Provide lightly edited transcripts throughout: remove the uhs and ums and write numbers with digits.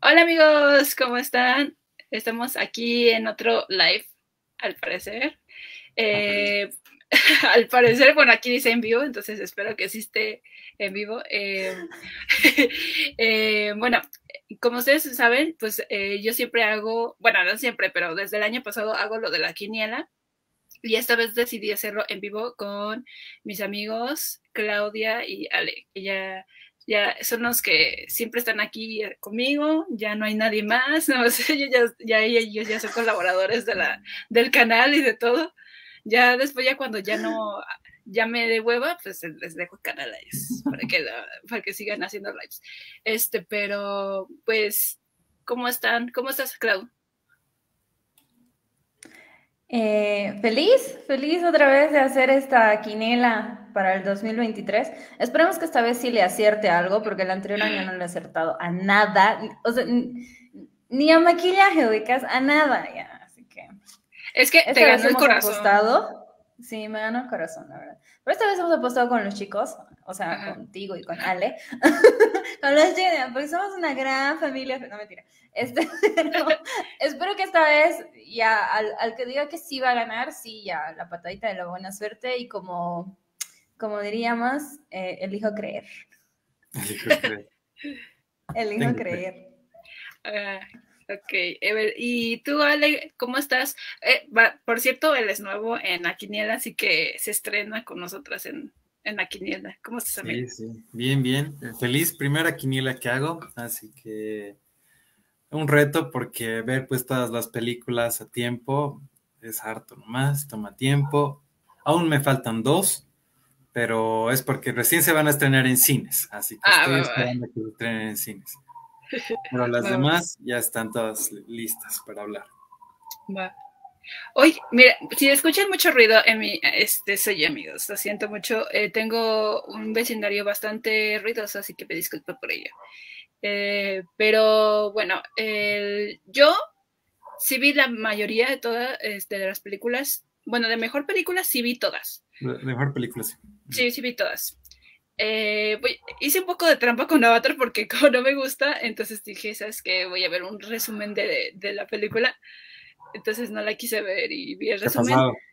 Hola amigos, ¿cómo están? Estamos aquí en otro live, al parecer. Eh, Al parecer, bueno, aquí dice en vivo, entonces espero que sí esté en vivo. Bueno, como ustedes saben, pues yo siempre hago, bueno, no siempre, pero desde el año pasado hago lo de la quiniela. Y esta vez decidí hacerlo en vivo con mis amigos Claudia y Ale, que ya son los que siempre están aquí conmigo, ya no hay nadie más, no sé, ellos ya son colaboradores del canal y de todo. Ya después, ya cuando ya no, ya me de hueva, pues les dejo el canal a ellos para que sigan haciendo lives. Pero pues, ¿cómo están? ¿Cómo estás, Clau? Feliz otra vez de hacer esta quinela para el 2023. Esperemos que esta vez sí le acierte algo, porque el anterior año no le he acertado a nada, o sea, ni a maquillaje, ubicas, a nada ya, así que Es que te esta vez ganó el hemos corazón. apostado, sí, me ganó el corazón, la verdad, pero esta vez hemos apostado con los chicos, o sea, Ajá. contigo y con Ale, con los chicos, porque somos una gran familia, no mentira, pero espero que esta vez ya al que diga que sí va a ganar, sí, ya la patadita de la buena suerte y como diríamos, elijo creer, Elijo creer. elijo Tengo fe. creer. Ah, ok, a ver, y tú, Ale, ¿cómo estás? Por cierto, él es nuevo en la quiniela, así que se estrena con nosotras en la quiniela. ¿Cómo estás, amigo? Sí, sí, bien, bien. Feliz primera quiniela que hago, así que un reto porque ver pues todas las películas a tiempo es harto nomás, toma tiempo. Aún me faltan dos, pero es porque recién se van a estrenar en cines, así que Ah, estoy va, va, esperando que se estrenen en cines. Pero las va, va, demás ya están todas listas para hablar. va. Oye, mira, si escuchan mucho ruido en mi, soy yo, amigos, lo siento mucho. Tengo un vecindario bastante ruidoso, así que me disculpo por ello. Pero bueno, yo sí vi la mayoría de todas de las películas. Bueno, de mejor película sí vi todas. Mejor película, sí. Sí, sí vi todas. Hice un poco de trampa con Avatar porque como no me gusta, entonces dije, ¿sabes qué? Voy a ver un resumen de la película. Entonces no la quise ver y vi el ¿Qué ha resumen. pasado?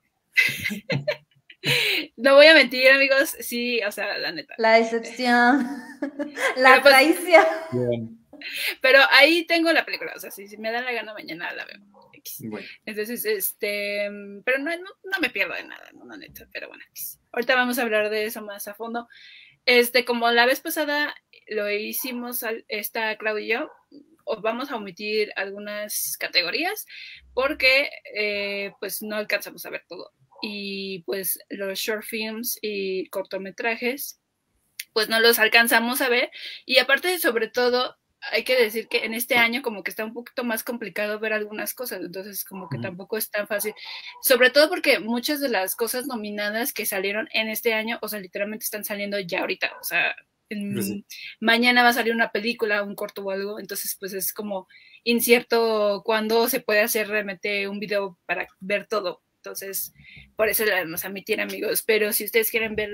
No voy a mentir, amigos, sí, o sea, la neta. La decepción, Pero la pues, traición. Bien, pero ahí tengo la película, o sea, si me da la gana mañana la veo. bueno. Entonces, pero no me pierdo de nada, no, la neta, pero bueno, ahorita vamos a hablar de eso más a fondo. Como la vez pasada lo hicimos esta Claudia y yo, os vamos a omitir algunas categorías porque pues no alcanzamos a ver todo. Y pues los short films y cortometrajes pues no los alcanzamos a ver. Y aparte, sobre todo, hay que decir que en este año como que está un poquito más complicado ver algunas cosas, entonces como que Ujú. tampoco es tan fácil, sobre todo porque muchas de las cosas nominadas que salieron en este año, o sea, literalmente están saliendo ya ahorita, o sea, Pues sí. mañana va a salir una película, un corto o algo, entonces pues es como incierto cuándo se puede hacer realmente un video para ver todo. Entonces, por eso la vamos a emitir, amigos. Pero si ustedes quieren ver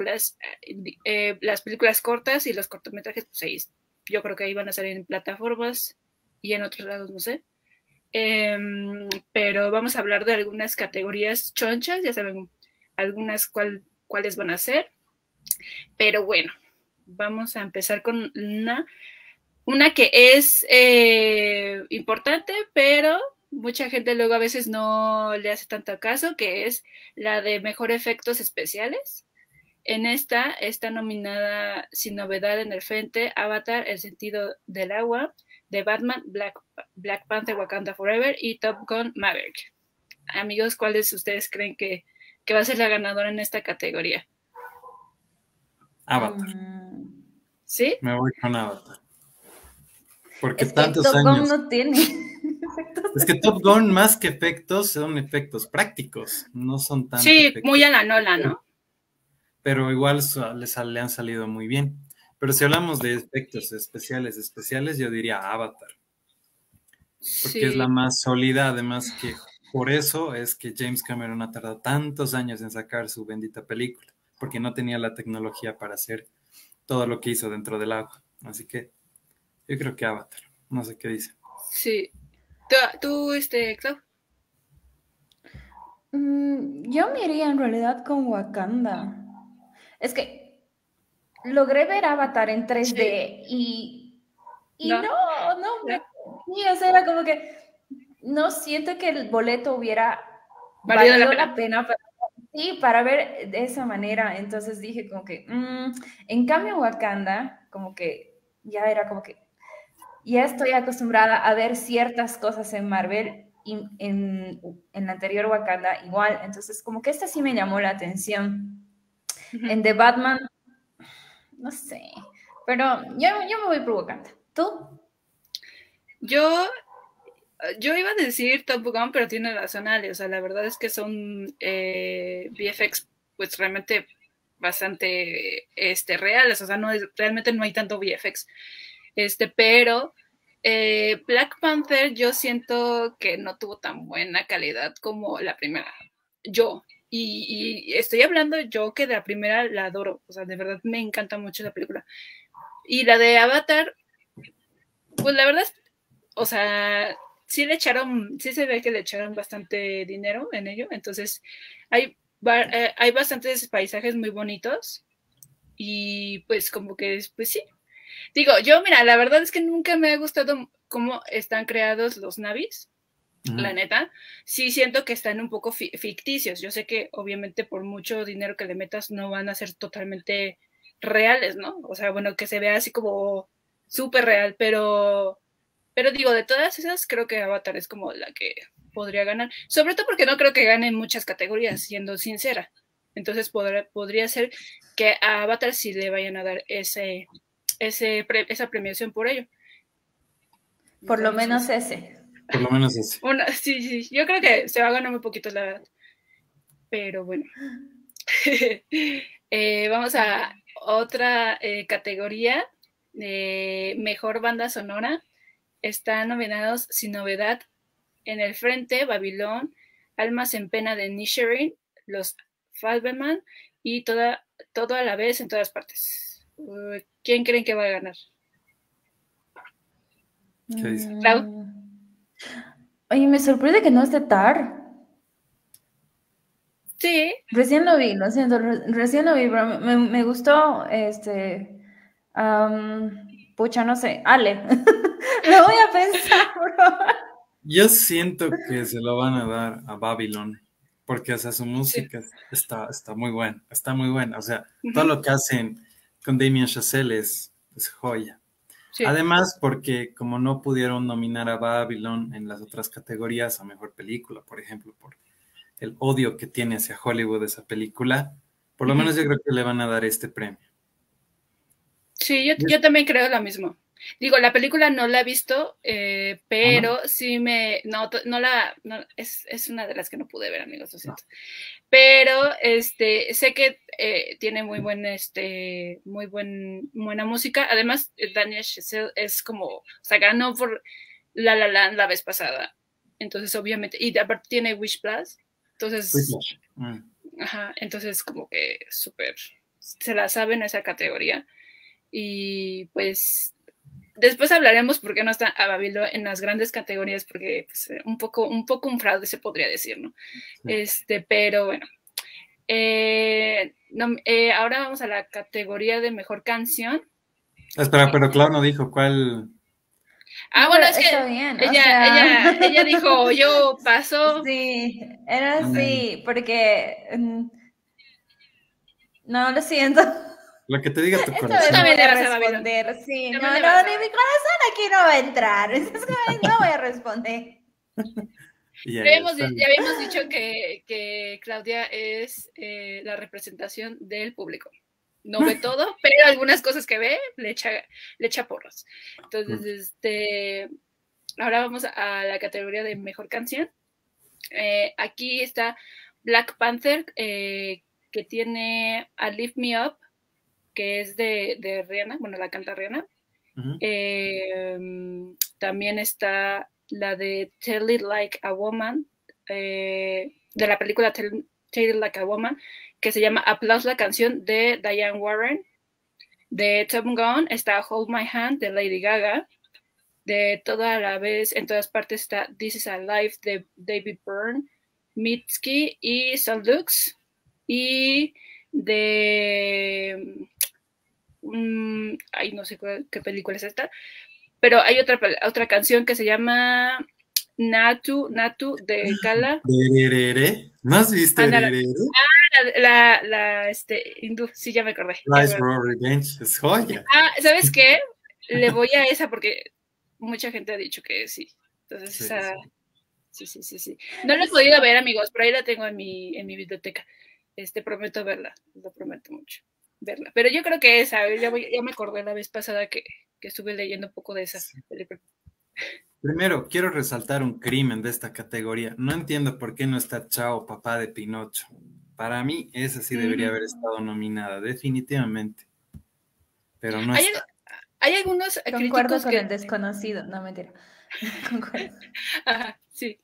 las películas cortas y los cortometrajes, pues ahí yo creo que ahí van a salir en plataformas y en otros lados, no sé. Eh, pero vamos a hablar de algunas categorías chonchas, ya saben algunas cuáles van a ser. Pero bueno, vamos a empezar con una que es importante, pero mucha gente luego a veces no le hace tanto caso, que es la de mejor efectos especiales. En esta está nominada sin novedad en el frente Avatar, El sentido del agua, de Batman, Black Panther, Wakanda Forever y Top Gun Maverick. Amigos, ¿cuáles ustedes creen que va a ser la ganadora en esta categoría? Avatar. Mm, ¿Sí? Me voy con Avatar. Porque es que tantos Top Gun años. no tiene efectos Es que Top especiales. Gun, más que efectos, son efectos prácticos, no son tanto Sí, muy efectos. a la Nola, ¿no? Pero igual le han salido muy bien. Pero si hablamos de efectos especiales, yo diría Avatar, porque es Sí, la más sólida, además que por eso es que James Cameron ha tardado tantos años en sacar su bendita película, porque no tenía la tecnología para hacer todo lo que hizo dentro del agua. Así que yo creo que Avatar. No sé qué dice. Sí. Tú, Clau. Yo me iría en realidad con Wakanda. Es que logré ver Avatar en 3D y ¿No? no me... Sí, o sea, era como que no siento que el boleto hubiera Valido la valido pena. la pena, sí, para ver de esa manera. Entonces dije como que, en cambio Wakanda, como que ya era como que, ya estoy acostumbrada a ver ciertas cosas en Marvel y en la anterior Wakanda igual. Entonces como que esta sí me llamó la atención. Ujú. En The Batman, no sé, pero yo me voy por Wakanda. ¿Tú? Yo iba a decir Top Gun, pero tiene razón Ale, o sea, la verdad es que son VFX pues realmente bastante reales, o sea, realmente no hay tanto VFX, pero Black Panther yo siento que no tuvo tan buena calidad como la primera, y estoy hablando yo que de la primera la adoro, o sea, de verdad me encanta mucho la película, y la de Avatar, pues la verdad es, o sea, sí se ve que le echaron bastante dinero en ello, entonces hay bastantes paisajes muy bonitos y pues como que, pues sí. Digo, yo mira, la verdad es que nunca me ha gustado cómo están creados los navis, la neta. Sí siento que están un poco ficticios. Yo sé que obviamente por mucho dinero que le metas no van a ser totalmente reales, ¿no? O sea, bueno, que se vea así como súper real, pero digo, de todas esas, creo que Avatar es como la que podría ganar. Sobre todo porque no creo que gane en muchas categorías, siendo sincera. Entonces podría ser que a Avatar sí le vayan a dar esa premiación por ello. Por lo menos Entonces, ese. Por lo menos ese. sí, yo creo que se va a ganar muy poquito, la verdad. Pero bueno. Vamos a otra categoría de mejor banda sonora. Están nominados Sin Novedad, En el Frente, Babilón, Almas en Pena de Nishirin, Los Fabelman y todo a la vez en todas partes. ¿Quién creen que va a ganar? ¿Qué dice? Clau. Oye, me sorprende que no esté Tar. Sí. Recién lo vi, lo siento, recién lo vi, pero me gustó, pucha, no sé, Ale, lo voy a pensar, bro. Yo siento que se lo van a dar a Babylon, porque, o sea, su Sí. música está muy buena, está muy buena. O sea, todo Uh-huh. lo que hacen con Damien Chazelle es joya. Sí. Además, porque como no pudieron nominar a Babylon en las otras categorías a mejor película, por ejemplo, por el odio que tiene hacia Hollywood esa película, por lo Uh-huh. menos yo creo que le van a dar este premio. Sí, yo también creo lo mismo. Digo, la película no la he visto, ¿O no? pero sí es una de las que no pude ver, amigos, lo siento. Pero sé que tiene buena música. Además, Daniel Chazelle es como, o sea, ganó por La La Land la vez pasada. Entonces, obviamente, y aparte tiene Wish Plus. Entonces, Whiplash. Mm. ajá, entonces como que súper se la sabe en esa categoría. Y pues después hablaremos por qué no está a Babilo en las grandes categorías, porque pues, un poco un fraude se podría decir, ¿no? Pero bueno. Ahora vamos a la categoría de mejor canción. Espera, pero claro, no dijo cuál. No, Bueno, pero es que está bien, o ella, sea, ella, ella dijo, yo paso. sí, era Mm, así, porque, no, lo siento, lo que te diga tu esta vez Tú no corazón. voy también le a vas a Babilón. responder, sí, También no, le vas ni a mi corazón aquí no va a entrar, entonces no voy a responder. Ya, ya, está Ya bien. habíamos dicho que Claudia es la representación del público. No ve todo, pero algunas cosas que ve le echa porros. Entonces, ahora vamos a la categoría de mejor canción. Aquí está Black Panther, que tiene a Lift Me Up, que es de Rihanna, bueno, la canta Rihanna. Ujú. También está la de Tell It Like a Woman, de la película Tell It Like a Woman, que se llama Applause, la canción de Diane Warren. De Top Gun está Hold My Hand de Lady Gaga. de Toda a la vez, en todas partes está This is a Life de David Byrne, Mitski y Sam Lux, y de ay, no sé qué película es esta, pero hay otra canción que se llama Natu de Kala. ¿No has visto? Hindú, sí, ya me acordé. Rise Raw Revenge, es joya. ¿Sabes qué? Le voy a esa porque mucha gente ha dicho que sí. Entonces, Sí, esa... Sí. No la he podido ver, amigos, pero ahí la tengo en mi biblioteca. Prometo verla, lo prometo mucho, verla. Pero yo creo que esa, ya me acordé la vez pasada que estuve leyendo un poco de esa película. Primero, quiero resaltar un crimen de esta categoría. No entiendo por qué no está Chao, papá de Pinocho. Para mí, esa sí debería haber estado nominada, definitivamente. Pero no está. Hay algunos Concuerdo con el desconocido. No, mentira. Concuerdo. Ajá, sí.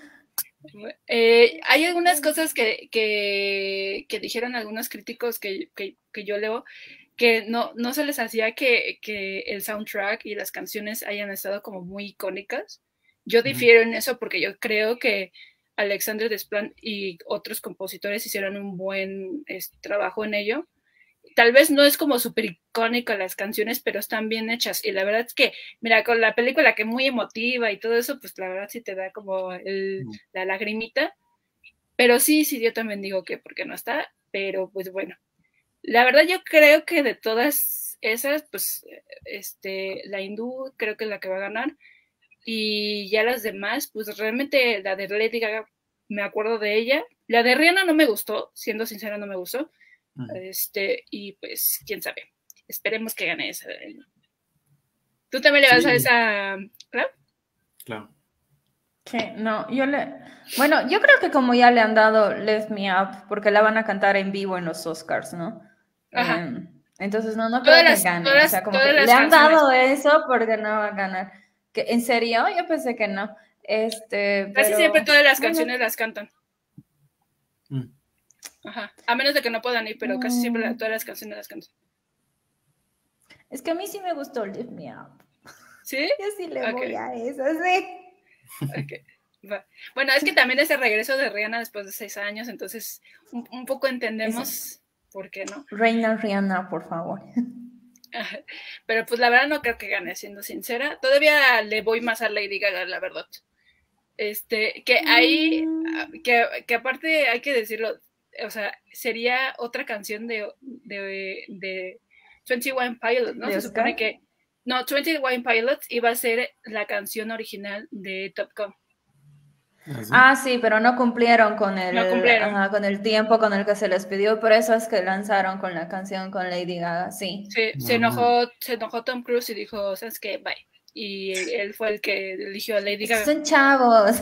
Hay algunas cosas que dijeron algunos críticos que yo leo que no se les hacía que el soundtrack y las canciones hayan estado como muy icónicas. Yo difiero en eso porque yo creo que Alexandre Desplat y otros compositores hicieron un buen trabajo en ello. Tal vez no es como súper icónica las canciones, pero están bien hechas. Y la verdad es que, mira, con la película que es muy emotiva y todo eso, pues la verdad sí te da como la lagrimita. Pero sí, yo también digo que porque no está, pero pues bueno. La verdad yo creo que de todas esas, pues, la hindú creo que es la que va a ganar. Y ya las demás, pues realmente la de Lady Gaga, me acuerdo de ella. La de Rihanna no me gustó, siendo sincera, no me gustó. Y pues, quién sabe. Esperemos que gane esa. ¿Tú también le vas a esa, Clau? Claro. Sí, no, bueno, yo creo que como ya le han dado Lift Me Up, porque la van a cantar en vivo en los Oscars, ¿no? Ajá. Entonces no creo que gane. O sea, como que le han dado eso porque no va a ganar. ¿En serio? Yo pensé que no. Casi siempre todas las canciones las cantan. Ajá. A menos de que no puedan ir, pero casi siempre todas las canciones las cantan. Es que a mí sí me gustó Lift Me Up. ¿Sí? Yo sí le voy a eso, sí. Okay. Bueno, es que también ese regreso de Rihanna después de 6 años, entonces un poco entendemos por qué, ¿no? Reina Rihanna, por favor. Pero pues la verdad no creo que gane, siendo sincera. Todavía le voy más a Lady Gaga, la verdad. Que ahí, que aparte hay que decirlo, o sea, sería otra canción de 21 Pilots, ¿no? Se supone que no, 21 Pilots iba a ser la canción original de Top Gun. Sí, pero no cumplieron con con el tiempo con el que se les pidió, por eso es que lanzaron con la canción con Lady Gaga, sí. Sí, se enojó Tom Cruise y dijo, ¿sabes qué? Bye. Y él fue el que eligió a Lady Gaga. Son chavos.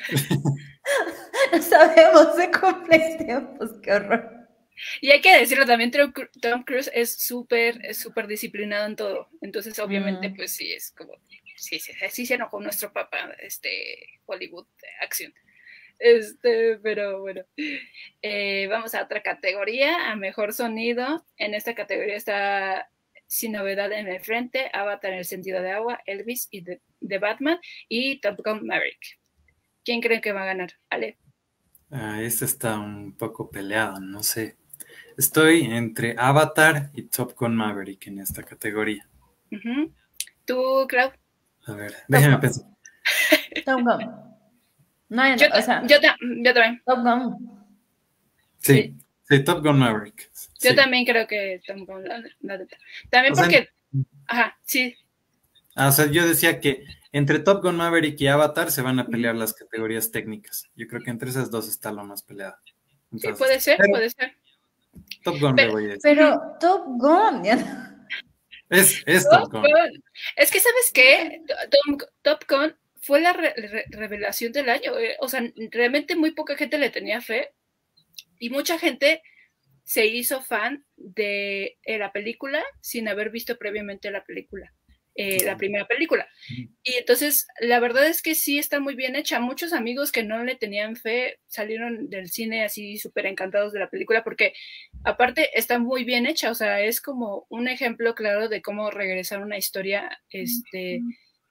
No sabemos de cumplir tiempos, qué horror. Y hay que decirlo también, Tom Cruise es súper disciplinado en todo. Entonces, obviamente, pues sí, es como, sí se enojó nuestro papá, Hollywood de acción. Pero bueno. Vamos a otra categoría, a mejor sonido. En esta categoría está Sin Novedad en el Frente, Avatar en el Sentido de Agua, Elvis y de Batman y Top Gun Maverick. ¿Quién creen que va a ganar? Ale. Este está un poco peleado, no sé. Estoy entre Avatar y Top Gun Maverick en esta categoría. ¿Tú, Clau? A ver, déjame pensar. Top Gun. No, yo también. Top Gun. Sí, Top Gun Maverick. Yo también creo que Top Gun, también porque... Ajá, sí. O sea, yo decía que entre Top Gun Maverick y Avatar se van a pelear las categorías técnicas. Yo creo que entre esas dos está lo más peleado. Entonces, sí, puede ser. Top Gun le voy a decir. Pero Top Gun... Es Top Gun. Es que, ¿sabes qué? Top Gun fue la revelación del año. O sea, realmente muy poca gente le tenía fe y mucha gente se hizo fan de la película sin haber visto previamente la película, la primera película. Y entonces, la verdad es que sí está muy bien hecha. Muchos amigos que no le tenían fe salieron del cine así súper encantados de la película porque aparte está muy bien hecha. O sea, es como un ejemplo claro de cómo regresar una historia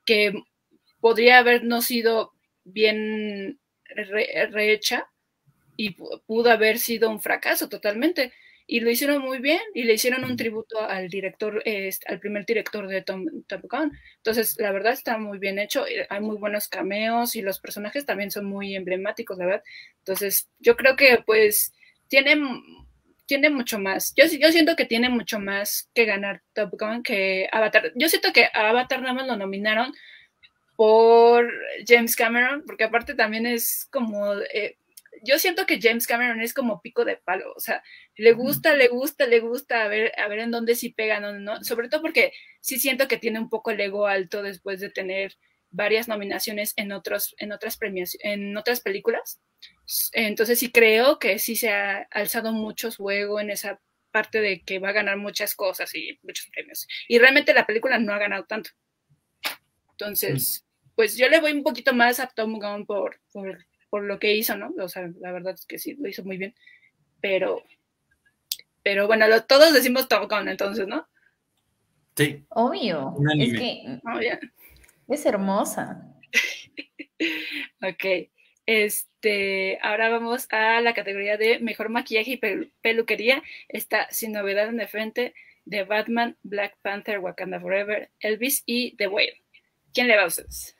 que podría haber no sido bien rehecha y pudo haber sido un fracaso totalmente. Y lo hicieron muy bien y le hicieron un tributo al director, al primer director de Top Gun. Entonces, la verdad está muy bien hecho, hay muy buenos cameos y los personajes también son muy emblemáticos, la verdad. Entonces, yo creo que pues tiene mucho más. Yo siento que tiene mucho más que ganar Top Gun que Avatar. Yo siento que a Avatar nada más lo nominaron por James Cameron, porque aparte también es como... yo siento que James Cameron es como pico de palo, o sea, le gusta a ver en dónde sí pega, no, sobre todo porque sí siento que tiene un poco el ego alto después de tener varias nominaciones en otras premios, en otras películas. Entonces sí creo que sí se ha alzado mucho su ego en esa parte de que va a ganar muchas cosas y muchos premios. Y realmente la película no ha ganado tanto. Entonces, pues yo le voy un poquito más a Tom Gunn por lo que hizo, ¿no? O sea, la verdad es que sí, lo hizo muy bien. Pero bueno, todos decimos Tom Gunn, entonces, ¿no? Sí. Obvio. Es que es hermosa. Ok. Ahora vamos a la categoría de mejor maquillaje y peluquería. Está Sin Novedad en el Frente, de Batman, Black Panther, Wakanda Forever, Elvis y The Whale. ¿Quién le va a ustedes?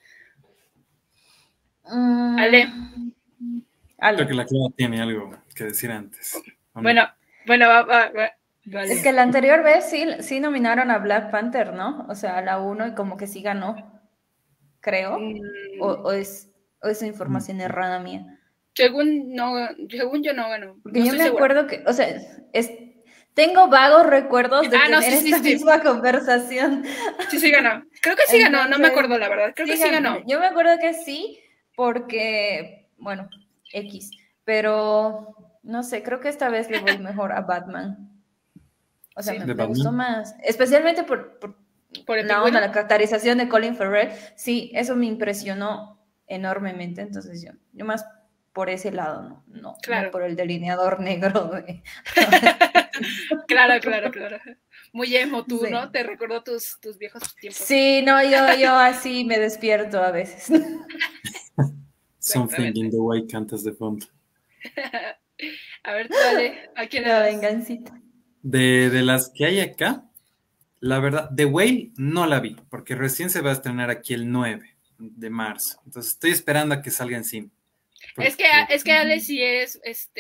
Ale. Creo que la Clara tiene algo que decir antes. Bueno, va. Vale. Es que la anterior vez sí nominaron a Black Panther, ¿no? O sea, a la 1 y como que sí ganó, creo. O es información errada mía. Según yo no ganó. Porque no yo me acuerdo que, o sea, tengo vagos recuerdos de tener esta misma conversación. Sí ganó. Creo que sí ganó, no me acuerdo la verdad. Creo que sí ganó. Yo me acuerdo que sí, porque, bueno, X. Pero, no sé, creo que esta vez le voy mejor a Batman. O sea, me gustó más. Especialmente por la caracterización de Colin Farrell. Sí, eso me impresionó enormemente. Entonces yo más por ese lado, no por el delineador negro. Claro. Muy emo tú, sí. ¿No? Te recuerdo tus viejos tiempos. Sí, no, yo así me despierto a veces. Something in the way cantas de fondo. A ver, dale, ¿a quién la vengancita? De las que hay acá, la verdad, The Whale no la vi, porque recién se va a estrenar aquí el 9 de marzo. Entonces estoy esperando a que salga en cine. Porque... Es que Ale sí es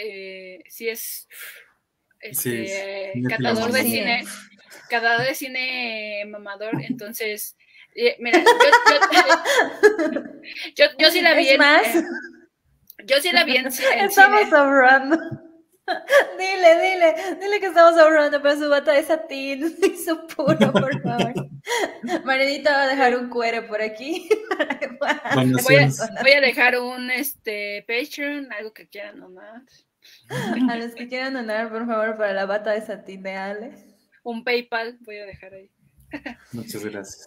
catador de cine. Catador de cine mamador, entonces mira, yo sí la vi yo sí la vi en cine. Estamos ahorrando. Dile que estamos ahorrando para su bata de satín y su puro, por favor. Marinita va a dejar un cuero por aquí. Voy a dejar un Patreon, algo que quieran donar. A los que quieran donar, por favor, para la bata de satín de Ale. Un PayPal voy a dejar ahí. Muchas gracias.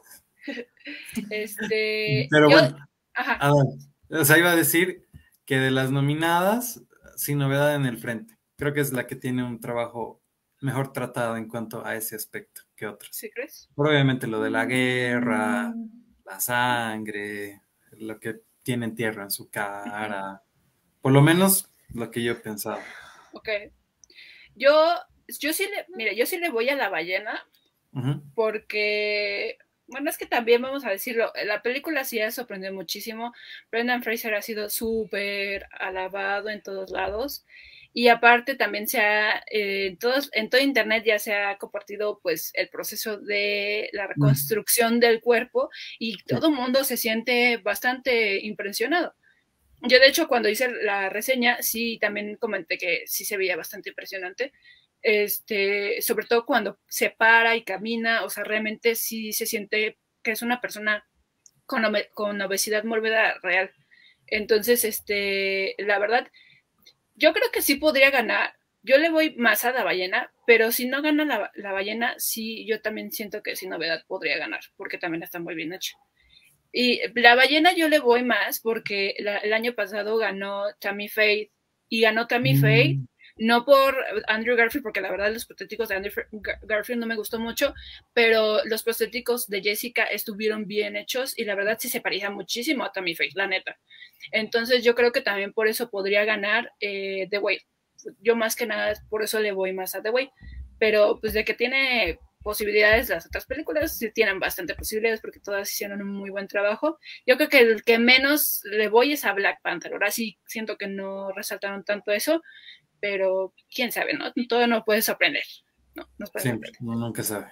Pero bueno, o sea, iba a decir que de las nominadas, Sin Novedad en el Frente. Creo que es la que tiene un trabajo mejor tratado en cuanto a ese aspecto que otras. ¿Sí crees? Obviamente lo de la guerra, la sangre, lo que tiene tierra en su cara. Por lo menos lo que yo he pensado. Ok. Yo sí le voy a La Ballena, porque, bueno, es que también vamos a decirlo, la película sí ha sorprendido muchísimo. Brendan Fraser ha sido súper alabado en todos lados. Y aparte también en todo internet ya se ha compartido pues el proceso de la reconstrucción del cuerpo y todo el mundo se siente bastante impresionado. Yo de hecho cuando hice la reseña sí también comenté que sí se veía bastante impresionante, sobre todo cuando se para y camina, o sea, realmente sí se siente que es una persona con obesidad mórbida real. Entonces, la verdad, yo creo que sí podría ganar. Yo le voy más a La Ballena, pero si no gana la Ballena, sí, yo también siento que Sin Novedad podría ganar, porque también está muy bien hecho. Y La Ballena yo le voy más porque el año pasado ganó Tammy Faye, y ganó Tammy Faye no por Andrew Garfield, porque la verdad los prostéticos de Andrew Garfield no me gustó mucho, pero los prostéticos de Jessica estuvieron bien hechos y la verdad sí se parecía muchísimo a Tammy Faye, la neta. Entonces yo creo que también por eso podría ganar The Way. Yo más que nada por eso le voy más a The Way, pero pues de que tiene posibilidades, las otras películas sí tienen bastante posibilidades porque todas hicieron un muy buen trabajo. Yo creo que el que menos le voy es a Black Panther. Ahora sí siento que no resaltaron tanto eso, pero quién sabe, ¿no? Todo no puede sorprender. No, nos puede Siempre, sorprender. nunca sabe.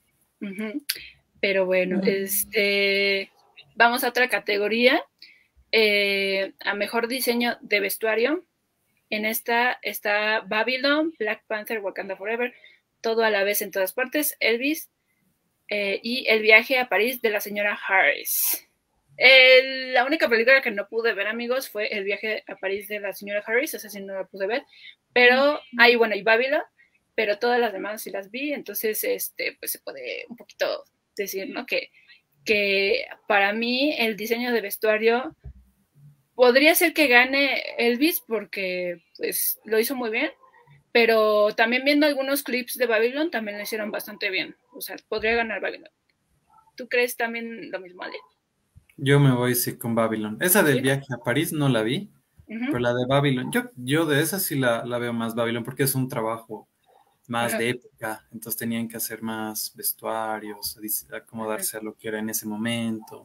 Pero bueno, vamos a otra categoría. A mejor diseño de vestuario. En esta está Babylon, Black Panther, Wakanda Forever, Todo a la vez en todas partes, Elvis y El viaje a París de la señora Harris. La única película que no pude ver, amigos, fue El viaje a París de la señora Harris, esa sí no la pude ver, pero ahí, bueno, y Babylon, pero todas las demás sí las vi, entonces, pues se puede un poquito decir, ¿no? Que para mí el diseño de vestuario podría ser que gane Elvis porque pues lo hizo muy bien, pero también viendo algunos clips de Babylon también lo hicieron bastante bien, o sea, podría ganar Babylon. ¿Tú crees también lo mismo, Ale? Yo me voy sí con Babylon. Esa del ¿Sí? viaje a París no la vi, pero la de Babylon, yo de esa sí la veo más Babylon porque es un trabajo más de época, entonces tenían que hacer más vestuarios, acomodarse a lo que era en ese momento.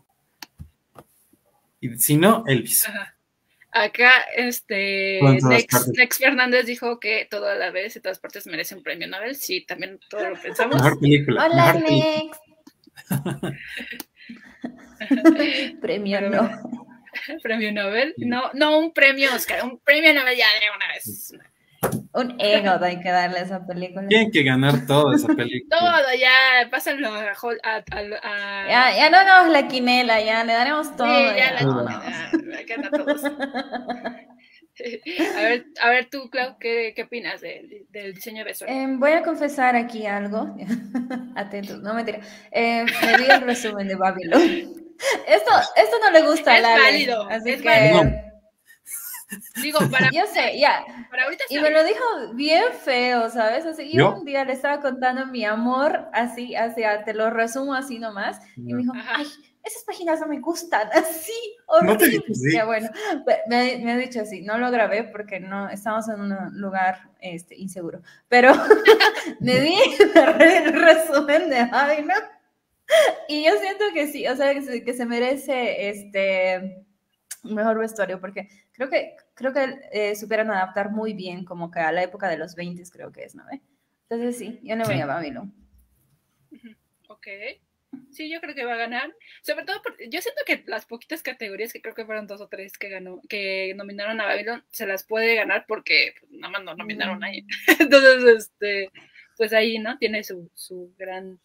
Y si no, Elvis. Acá, Nex Fernández dijo que toda la vez y todas partes merece un premio Nobel. Sí, también todo lo pensamos. Mejor película. Hola, mejor Nex. Premio no. Premio Nobel. No un premio Oscar, un premio Nobel ya de una vez. Un ego hay que darle a esa película. Tienen que ganar toda esa película. Todo, ya, pásenlo a Ya no nos la quinela, ya le daremos todo. Sí, ya gana todos. A ver tú, Clau, ¿qué opinas del diseño de vestuario? Voy a confesar aquí algo. Atentos, no mentira. Me vi el resumen de Babylon. Esto no le gusta a Lale. Válido, así es que válido. Digo, yo sé, ya. Para ahorita y me lo dijo bien feo, ¿sabes? Así, yo un día le estaba contando mi amor, así, te lo resumo así nomás. Y me dijo, ay, esas páginas no me gustan, así, horrible. No te digo, sí. Ya bueno, me ha dicho así, no lo grabé porque no estamos en un lugar inseguro, pero me vi el resumen de Babylon y yo siento que sí, o sea, que se merece mejor vestuario porque creo que supieron adaptar muy bien como que a la época de los 20 creo que es, ¿no? Entonces sí, yo no voy a Babylon. Ok. Sí, yo creo que va a ganar. Sobre todo porque yo siento que las poquitas categorías, que creo que fueron 2 o 3 que nominaron a Babylon, se las puede ganar porque pues, nada más no nominaron ahí. Entonces, pues ahí, ¿no? Tiene su gran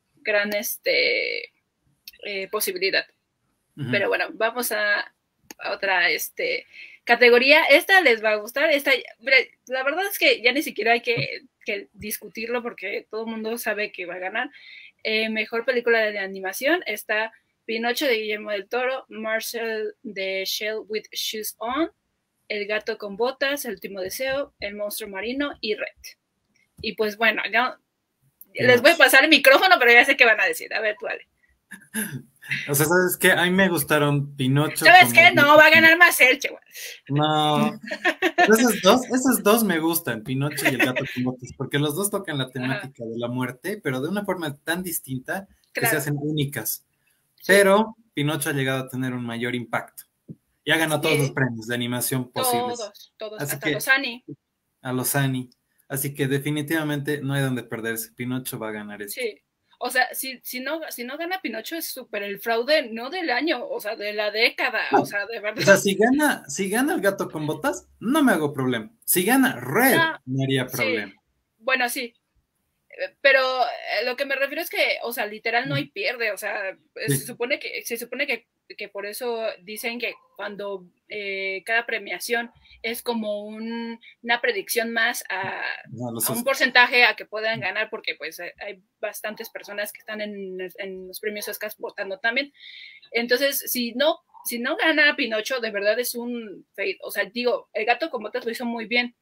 posibilidad. Pero bueno, vamos a otra categoría. Esta les va a gustar. La verdad es que ya ni siquiera hay que discutirlo porque todo el mundo sabe que va a ganar. Mejor película de animación está Pinocho de Guillermo del Toro, Marcel de Shell with Shoes On, El gato con botas, El último deseo, El monstruo marino y Red. Y pues bueno, les voy a pasar el micrófono, pero ya sé qué van a decir. A ver, tú, Ale. O sea, ¿sabes qué? A mí me gustaron Pinocho. ¿Sabes qué? No, va a ganar más Elche, güey. No. Esos dos me gustan, Pinocho y El gato con botas, porque los dos tocan la temática de la muerte, pero de una forma tan distinta que se hacen únicas. Sí. Pero Pinocho ha llegado a tener un mayor impacto. Y ha ganado todos los premios de animación posibles. Todos, así hasta los Annie. A los Annie. Así que definitivamente no hay donde perderse. Pinocho va a ganar esto. Sí. O sea, si no gana Pinocho es súper el fraude, no del año, o sea, de la década, o sea, de verdad. O sea, si gana El gato con botas, no me hago problema. Si gana Red, me haría problema. Sí. Bueno, sí. Pero lo que me refiero es que, o sea, literal no hay pierde, o sea, sí. se supone que por eso dicen que cuando cada premiación es como una predicción más a un porcentaje a que puedan ganar, porque pues hay bastantes personas que están en los premios Oscar votando también. Entonces, si no gana Pinocho, de verdad es un fade. O sea, digo, El gato con botas lo hizo muy bien,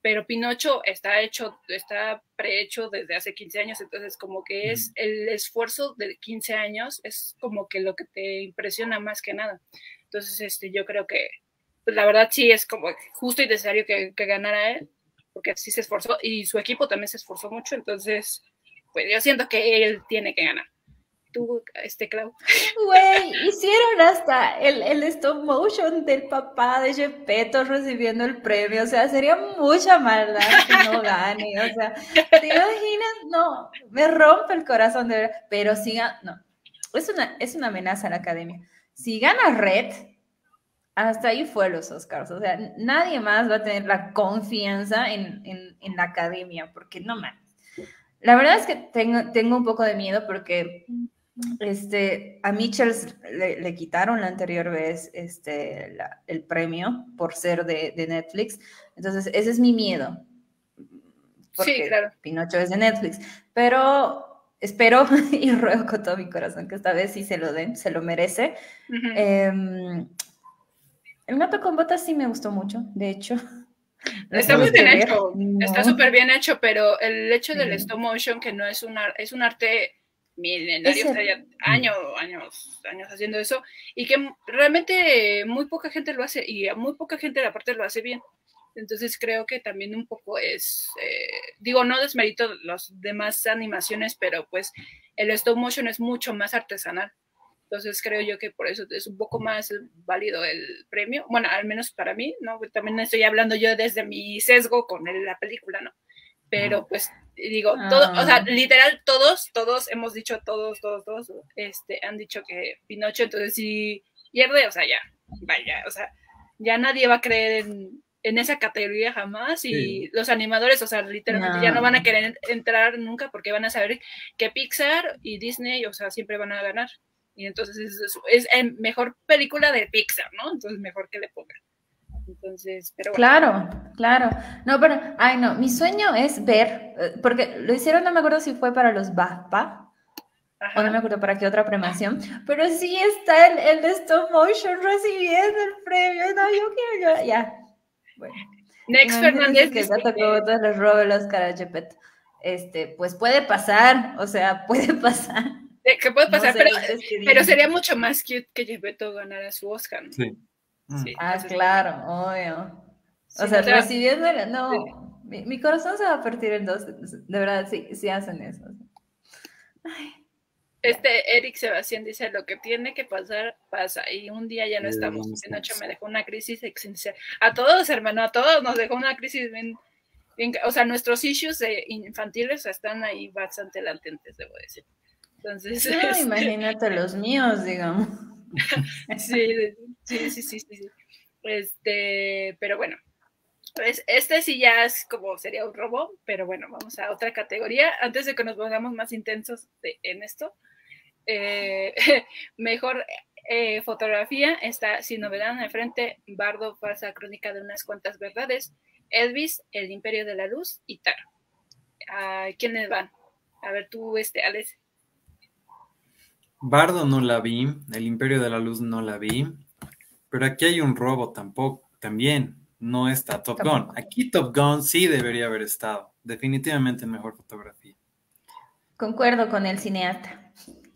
pero Pinocho está prehecho desde hace 15 años, entonces como que es el esfuerzo de 15 años, es como que lo que te impresiona más que nada. Entonces, yo creo que, pues la verdad sí es como justo y necesario que ganara él, porque sí se esforzó, y su equipo también se esforzó mucho, entonces, pues yo siento que él tiene que ganar. Tú, Clau. Güey, hicieron hasta el stop motion del papá de Gepetto recibiendo el premio. O sea, sería mucha maldad que no gane. O sea, ¿te imaginas? No, me rompe el corazón de verdad. Pero siga, no, es una amenaza a la academia. Si gana Red, hasta ahí fue los Oscars. O sea, nadie más va a tener la confianza en la academia, porque no más. La verdad es que tengo un poco de miedo porque a Mitchell le quitaron la anterior vez el premio por ser de Netflix. Entonces, ese es mi miedo. Porque sí, claro. Pinocho es de Netflix. Pero espero y ruego con todo mi corazón que esta vez sí se lo den, se lo merece. El Gato con Botas sí me gustó mucho, de hecho. Está muy bien hecho, está súper bien hecho, pero el hecho del stop motion, que no es es un arte milenario, o sea, ya años haciendo eso, y que realmente muy poca gente lo hace, y a muy poca gente aparte lo hace bien. Entonces creo que también un poco es, digo, no desmerito las demás animaciones, pero pues el stop motion es mucho más artesanal. Entonces creo yo que por eso es un poco más válido el premio. Bueno, al menos para mí, ¿no? También estoy hablando yo desde mi sesgo con la película, ¿no? Pero pues digo, todo, o sea, literal, todos hemos dicho, todos, han dicho que Pinocho, entonces si pierde, o sea, ya, vaya, o sea, ya nadie va a creer en esa categoría jamás, y los animadores, o sea, literalmente ya no van a querer entrar nunca porque van a saber que Pixar y Disney, o sea, siempre van a ganar. Y entonces es mejor película de Pixar, ¿no? Entonces mejor que le pongan. Entonces, pero bueno. Claro. No, pero, ay, no, mi sueño es ver, porque lo hicieron, no me acuerdo si fue para los BAFTA, o no me acuerdo para qué otra premiación, pero sí está el de stop motion recibiendo el premio. No, yo quiero, ya. Bueno. Next Fernández que el Gato con Botas les robe el Oscar a Gepetto. Pues puede pasar, o sea, puede pasar. ¿Qué puede pasar? No sé, pero sería mucho más cute que Gepetto ganara su Oscar, ¿no? Sí. Sí, claro, obvio. Sí, o sea, recibiéndole, no, sí. mi corazón se va a partir en dos, de verdad, sí hacen eso. Ay, Eric Sebastián dice, lo que tiene que pasar, pasa, y un día ya no estamos. Pinocho me dejó una crisis existencial. A todos, hermano, a todos nos dejó una crisis bien, o sea, nuestros issues infantiles están ahí bastante latentes, debo decir. Entonces, no, imagínate los míos, digamos. sí. Pero bueno, pues sí ya es como sería un robo, pero bueno, vamos a otra categoría. Antes de que nos pongamos más intensos en esto, mejor fotografía está Sin Novedad en el Frente, Bardo, Falsa Crónica de unas cuantas verdades, Elvis, El Imperio de la Luz y Tar. ¿Quiénes van? A ver tú, Alex. Bardo no la vi, El Imperio de la Luz no la vi, pero aquí hay un robo también, no está Top Gun. Aquí Top Gun sí debería haber estado, definitivamente mejor fotografía. Concuerdo con el cineasta.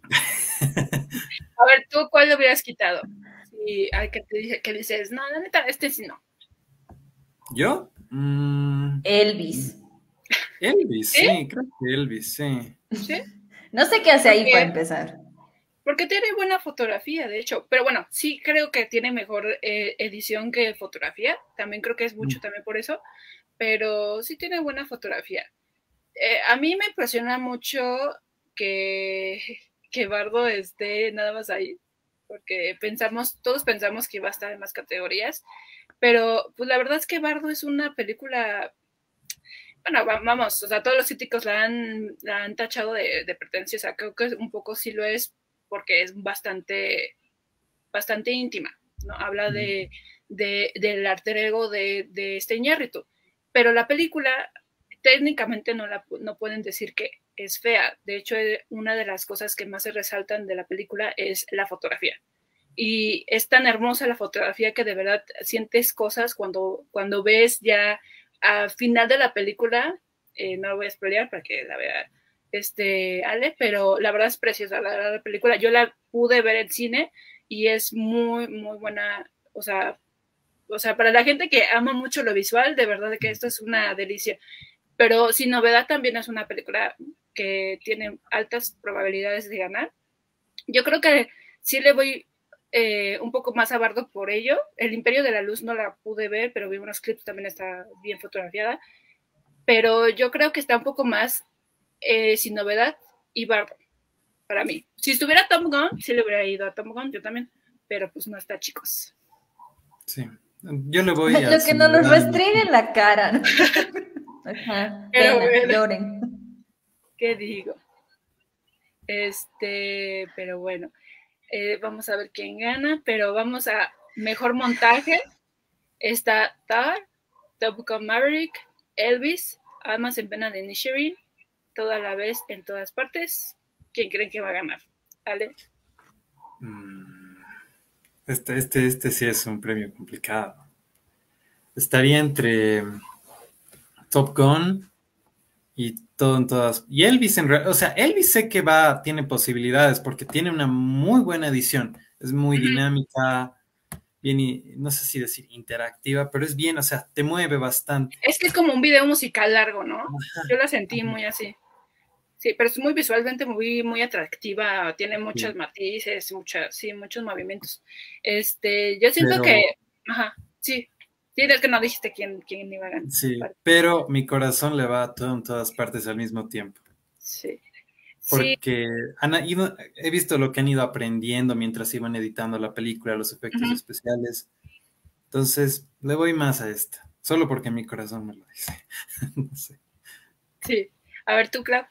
A ver, ¿tú cuál le hubieras quitado? Sí, que dices, no, la neta, sí no. ¿Yo? Elvis. Elvis, ¿sí? Creo que Elvis, sí. ¿Sí? No sé qué hace ahí para empezar. Porque tiene buena fotografía, de hecho. Pero bueno, sí creo que tiene mejor edición que fotografía. También creo que es mucho también por eso. Pero sí tiene buena fotografía. A mí me impresiona mucho que Bardo esté nada más ahí. Porque todos pensamos que iba a estar en más categorías. Pero pues la verdad es que Bardo es una película... Bueno, vamos, o sea, todos los críticos la han tachado de pretenciosa. Creo que un poco sí lo es, porque es bastante íntima, ¿no? Habla del alter ego de Iñárritu, pero la película técnicamente no pueden decir que es fea. De hecho, una de las cosas que más se resaltan de la película es la fotografía. Y es tan hermosa la fotografía que de verdad sientes cosas cuando ves ya al final de la película, no lo voy a spoilear para que la vea Ale, pero la verdad es preciosa la película. Yo la pude ver en cine y es muy, muy buena. O sea, para la gente que ama mucho lo visual, de verdad que esto es una delicia. Pero Sin Novedad también es una película que tiene altas probabilidades de ganar. Yo creo que sí le voy un poco más a Bardo por ello. El Imperio de la Luz no la pude ver, pero vi unos clips, también está bien fotografiada. Pero yo creo que está un poco más Sin Novedad y Bardo, para mí. Si estuviera Tom Gunn, sí le hubiera ido a Tom Gunn, yo también, pero pues no está, chicos. Sí, yo le voy a... Lo que no nos restringe en la cara, ¿no? Ajá, pena, bueno, lloren. ¿Qué digo? Pero bueno, vamos a ver quién gana, pero vamos a mejor montaje. Está Tar, Top Gun Maverick, Elvis, Almas en Pena de Inisherin, Toda la Vez en Todas Partes. ¿Quién creen que va a ganar? ¿Ale? Este sí es un premio complicado. Estaría entre Top Gun y Todo en Todas. Y Elvis, o sea, Elvis sé que tiene posibilidades porque tiene una muy buena edición. Es muy dinámica, bien, no sé si decir interactiva, pero es bien, o sea, te mueve bastante. Es que es como un video musical largo, ¿no? Yo la sentí muy así. Sí, pero es muy visualmente muy, muy atractiva, tiene muchos matices, muchos movimientos. Yo siento que, sí, es que no dijiste quién iba a ganar. Sí, pero mi corazón le va a todo en todas partes al mismo tiempo. Sí. Porque he visto lo que han ido aprendiendo mientras iban editando la película, los efectos especiales. Entonces, le voy más a esta, solo porque mi corazón me lo dice. No sé. Sí. A ver, tú, Clau.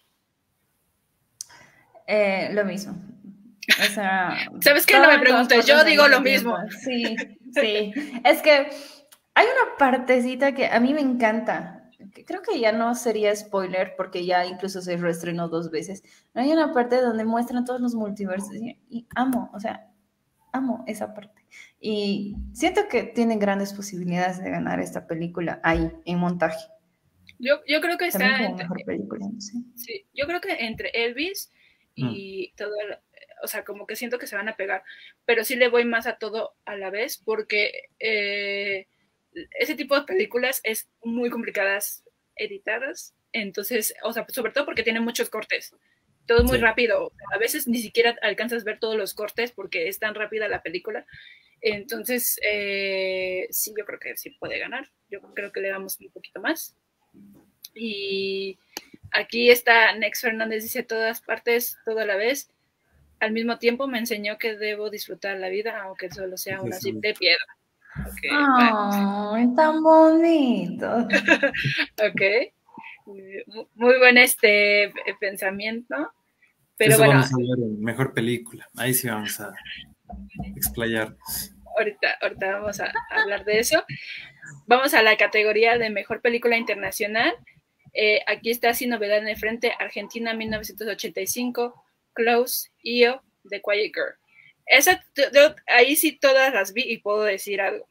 Lo mismo. O sea, ¿sabes qué? No me preguntes, yo digo lo mismo. Sí. Es que hay una partecita que a mí me encanta. Creo que ya no sería spoiler porque ya incluso se reestrenó 2 veces. Hay una parte donde muestran todos los multiversos y amo, o sea, amo esa parte. Y siento que tienen grandes posibilidades de ganar esta película ahí, en montaje. Yo creo que también está como mejor película, no sé. Sí, yo creo que entre Elvis y todo, o sea, como que siento que se van a pegar, pero sí le voy más a Todo a la Vez porque ese tipo de películas es muy complicadas editadas, entonces, o sea, sobre todo porque tiene muchos cortes, todo es muy rápido, a veces ni siquiera alcanzas a ver todos los cortes porque es tan rápida la película, entonces sí, yo creo que sí puede ganar, yo creo que le damos un poquito más. Y aquí está Nex Fernández, dice Todas Partes, Toda la Vez. Al mismo tiempo me enseñó que debo disfrutar la vida, aunque solo sea una simple piedra. Okay, es tan bonito. Ok. Muy buen pensamiento. Pero eso bueno, vamos a ver en mejor película. Ahí sí vamos a explayarnos. Ahorita vamos a hablar de eso. Vamos a la categoría de mejor película internacional. Aquí está Sin Novedad en el Frente, Argentina 1985, Close, Io, The Quiet Girl. Ahí sí todas las vi y puedo decir algo.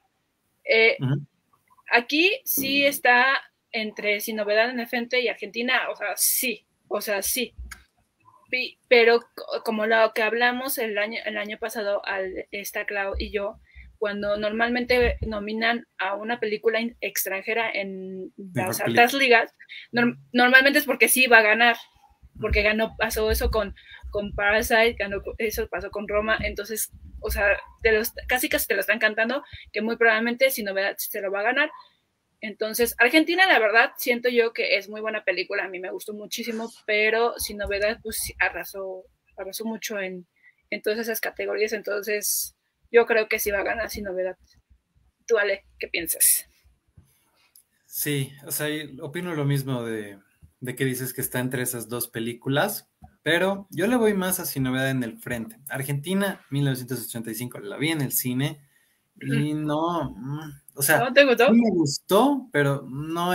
Aquí sí está entre Sin Novedad en el Frente y Argentina, o sea, sí. Pero como lo que hablamos el año pasado, esta Clau y yo, cuando normalmente nominan a una película extranjera en las altas ligas, normalmente es porque sí va a ganar, porque pasó eso con Parasite, eso pasó con Roma, entonces, o sea, casi te lo están cantando, que muy probablemente Sin Novedad se lo va a ganar. Entonces, Argentina, la verdad, siento yo que es muy buena película, a mí me gustó muchísimo, pero Sin Novedad, pues arrasó mucho en todas esas categorías, entonces yo creo que sí va a ganar Sin Novedad. Tú, Ale, ¿qué piensas? Sí, o sea, opino lo mismo de que dices que está entre esas dos películas, pero yo le voy más a Sin Novedad en el Frente. Argentina, 1985, la vi en el cine y no, o sea, ¿no te gustó? Sí me gustó, pero no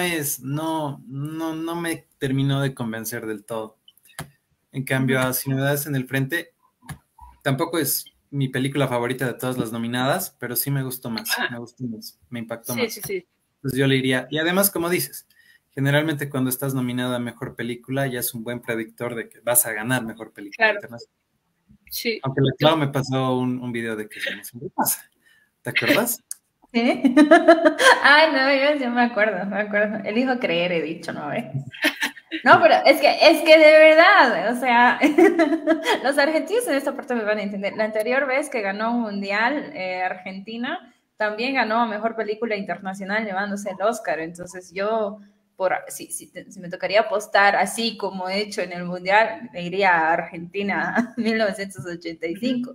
me terminó de convencer del todo. En cambio, a Sin Novedades en el Frente, tampoco es mi película favorita de todas las nominadas, pero sí me gustó más, me impactó más. Sí. Pues yo le diría, y además, como dices, generalmente cuando estás nominada a Mejor Película ya es un buen predictor de que vas a ganar Mejor Película Claro, Internacional. sí. Aunque la Clau me pasó un video de que eso no siempre pasa. ¿Te acuerdas? ¿Sí? Ay, no, yo me acuerdo, me acuerdo. Elijo creer, he dicho, ¿no? No, pero es que de verdad, o sea, los argentinos en esta parte me van a entender. La anterior vez que ganó un mundial, Argentina también ganó a mejor película internacional llevándose el Oscar. Entonces yo, si me tocaría apostar así como he hecho en el mundial, me iría a Argentina 1985.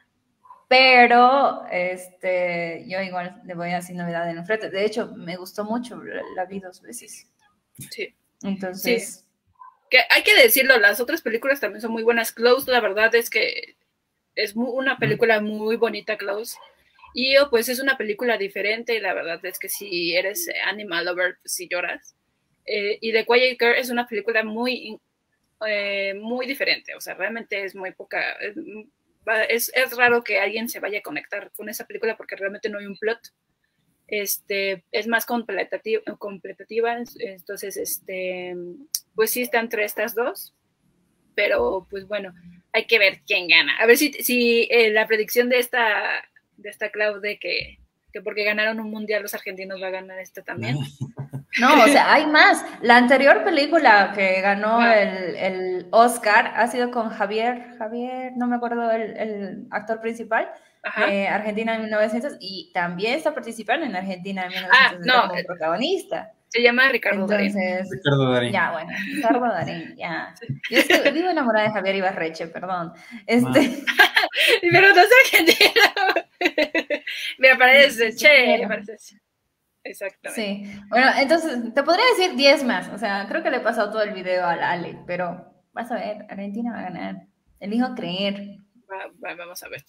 Pero yo igual le voy a Sin Novedad en el Frente. De hecho, me gustó mucho, la vi 2 veces. Sí. Entonces. Sí. Que hay que decirlo, las otras películas también son muy buenas. Close, la verdad es que es una película muy bonita, Close. Y pues es una película diferente, y la verdad es que si eres animal lover, pues sí lloras. Y The Quiet Girl es una película muy diferente, o sea, realmente es muy poca. Es raro que alguien se vaya a conectar con esa película porque realmente no hay un plot. Es más completativa, entonces, pues sí está entre estas dos, pero pues bueno, hay que ver quién gana. A ver si la predicción de esta Clau de que porque ganaron un mundial los argentinos va a ganar esta también. No, o sea, hay más. La anterior película que ganó el Oscar ha sido con Javier, no me acuerdo el actor principal, de Argentina en 1900, y también está participando en Argentina en 1900 como protagonista. Se llama Ricardo Darín. Ricardo Darín. Ya, bueno, Ricardo Darín, ya. Yo es que vivo enamorada de Javier Ibarreche, perdón. Pero no es argentino. Me parece, me parece. Exactamente. Sí, bueno, entonces te podría decir 10 más, o sea, creo que le he pasado todo el video al Ale, pero vas a ver, Argentina va a ganar, elijo creer. Vamos a ver,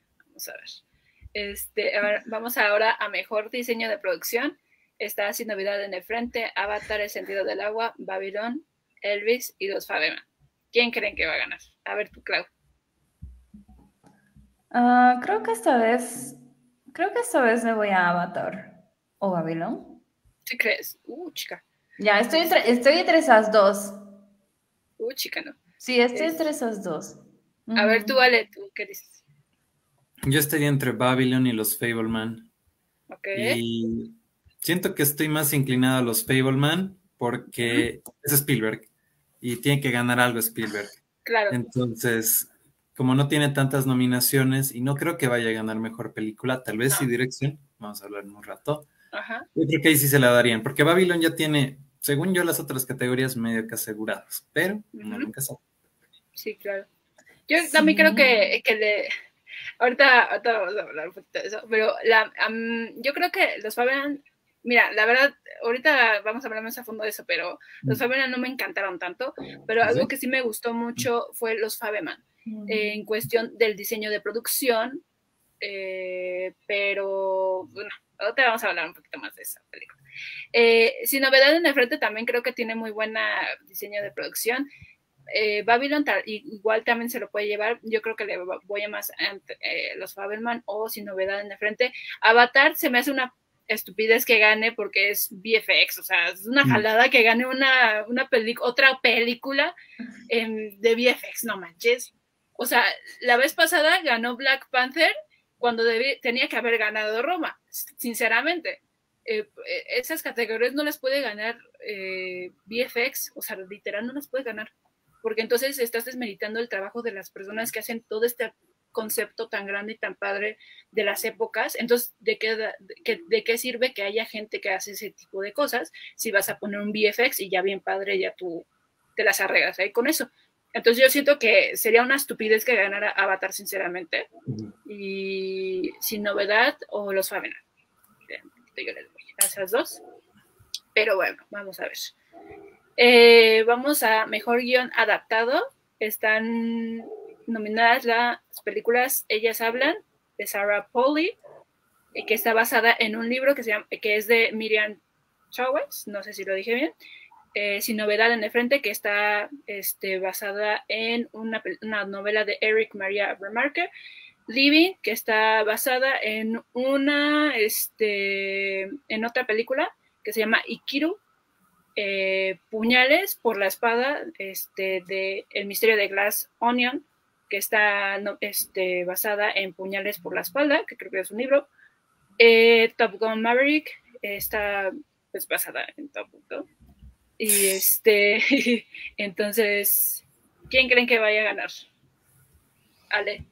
a ver, vamos ahora a mejor diseño de producción. Está Sin Novedad en el Frente, Avatar, El Sentido del Agua, Babylon, Elvis y Los Fabeman. ¿Quién creen que va a ganar? A ver tú, Clau. Creo que esta vez me voy a Avatar. ¿O Babylon? ¿Sí crees? Chica. Ya, estoy entre esas dos. Chica, no. Sí, estoy entre esas dos. A ver tú, Ale, ¿tú qué dices? Yo estaría entre Babylon y Los Fableman. Ok. Y siento que estoy más inclinado a Los Fableman porque es Spielberg y tiene que ganar algo Spielberg. Claro. Entonces, como no tiene tantas nominaciones y no creo que vaya a ganar mejor película, tal vez sí dirección, vamos a hablar en un rato. Ajá. Yo creo que ahí sí se la darían, porque Babylon ya tiene, según yo, las otras categorías medio que aseguradas, pero no nunca sabe. Sí, claro. Yo también creo que ahorita vamos a hablar un poquito de eso, pero yo creo que los Fabian, mira, la verdad, ahorita vamos a hablar más a fondo de eso, pero los Fabian no me encantaron tanto, pero algo que sí me gustó mucho fue los Fabeman, en cuestión del diseño de producción, pero bueno, ahorita vamos a hablar un poquito más de esa película. Sin Novedad en el Frente también creo que tiene muy buena diseño de producción. Babylon igual también se lo puede llevar. Yo creo que le voy a más los Fabelman o Sin Novedad en el Frente. Avatar se me hace una estupidez que gane porque es VFX, o sea, es una jalada que gane otra película de VFX, no manches. O sea, la vez pasada ganó Black Panther cuando tenía que haber ganado Roma, sinceramente. Esas categorías no las puede ganar VFX, o sea, literal no las puede ganar, porque entonces estás desmeritando el trabajo de las personas que hacen todo este concepto tan grande y tan padre de las épocas. Entonces, ¿de qué sirve que haya gente que hace ese tipo de cosas si vas a poner un VFX y ya bien padre, ya tú te las arreglas ahí con eso? Entonces yo siento que sería una estupidez que ganara Avatar, sinceramente, y Sin Novedad o Los Fabeman. Yo les doy a esas dos, pero bueno, vamos a ver. Vamos a Mejor Guión Adaptado. Están nominadas las películas Ellas Hablan, de Sarah Polley, que está basada en un libro que es de Miriam Chowes, no sé si lo dije bien. Sin Novedad en el Frente, que está basada en una novela de Eric Maria Remarque. Living, que está basada en en otra película que se llama Ikiru, Puñales por la espada, de El misterio de Glass Onion, que está basada en Puñales por la espalda, que creo que es un libro. Top Gun Maverick está pues basada en Top Gun. Y entonces, ¿quién creen que vaya a ganar? Ale.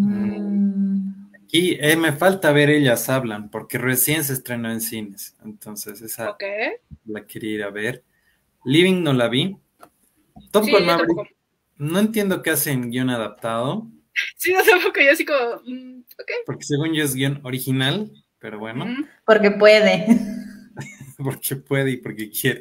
Aquí me falta ver Ellas Hablan, porque recién se estrenó en cines. Entonces, esa la quería ir a ver. Living no la vi. Top Gun Maverick, no entiendo qué hacen guión adaptado. Sí, no tampoco, yo así como, ok. Porque según yo es guión original, pero bueno. Porque puede. Porque puede y porque quiere.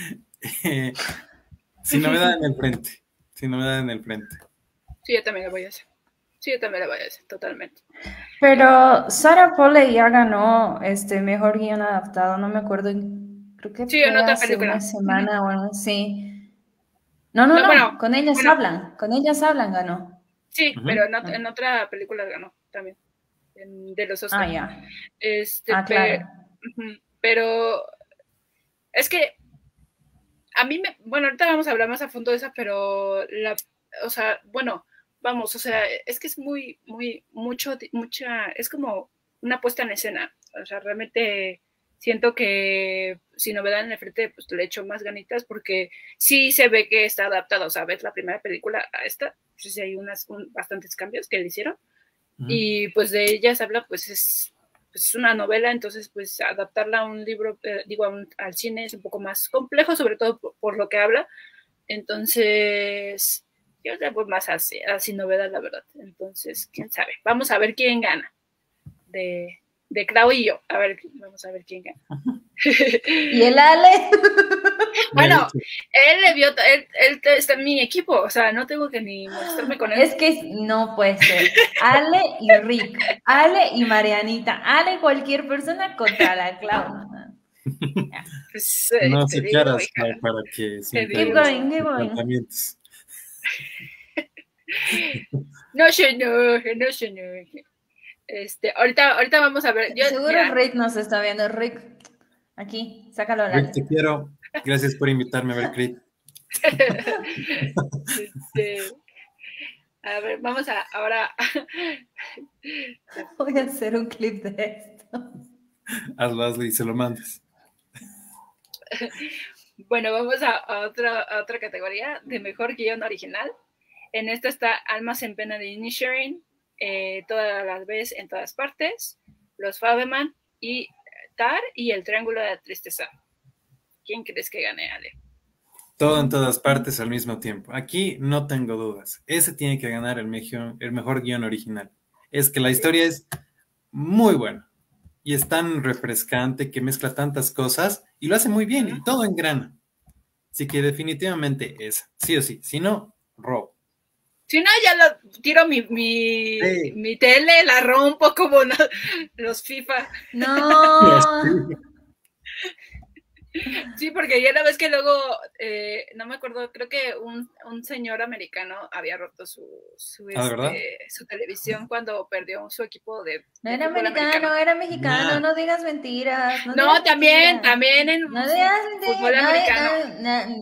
Sin novedad en el frente. Sin novedad en el frente. Sí, yo también la voy a hacer. Sí, yo también la voy a hacer, totalmente. Pero Sarah Polley ya ganó mejor guión adaptado, no me acuerdo, creo que sí, fue en otra hace película. una semana o algo así. No, bueno, con ellas hablan, ganó. Sí, pero en otra película ganó también, de los Oscars. Ya. Claro. Pero es que a mí bueno, ahorita vamos a hablar más a fondo de esa, pero es que es mucha, es como una puesta en escena, o sea, realmente siento que si novedad en el frente, pues le echo más ganitas, porque sí se ve que está adaptado, o sea, ves la primera película a esta, pues sí hay bastantes cambios que le hicieron, y pues de ellas habla, pues es una novela, entonces pues adaptarla a un libro, al cine es un poco más complejo, sobre todo por lo que habla, entonces yo le voy más así novedad, la verdad. Entonces, quién sabe. Vamos a ver quién gana. De Clau y yo. Vamos a ver quién gana. ¿Y el Ale? Bueno, él está en mi equipo. O sea, no tengo que ni molestarme con él. Es que no puede ser. Ale y Rick. Ale y Marianita. Ale cualquier persona contra la Clau. Pues, no sé caras para que keep going. No, señor. Ahorita vamos a ver. Seguro Rick nos está viendo. Rick, aquí, sácalo. Rick, te quiero. Gracias por invitarme a ver Creed. A ver, vamos ahora. Voy a hacer un clip de esto. Hazlo y se lo mandes. Bueno, vamos a otra categoría de mejor guión original. En esta está Almas en pena de Inisherin, Todas las veces en todas partes, Los Fabeman y Tar y El Triángulo de la Tristeza. ¿Quién crees que gane, Ale? Todo en todas partes al mismo tiempo. Aquí no tengo dudas. Ese tiene que ganar el mejor guión original. Es que la historia es muy buena y es tan refrescante que mezcla tantas cosas y lo hace muy bien y todo engrana. Así que definitivamente esa, sí o sí. Si no, robo. Si no, ya lo tiro mi tele, la rompo como los FIFA. No. Sí, porque ya la vez que luego, no me acuerdo, creo que un señor americano había roto su televisión cuando perdió su equipo de No era americano, era mexicano, no digas mentiras. No, también en fútbol americano.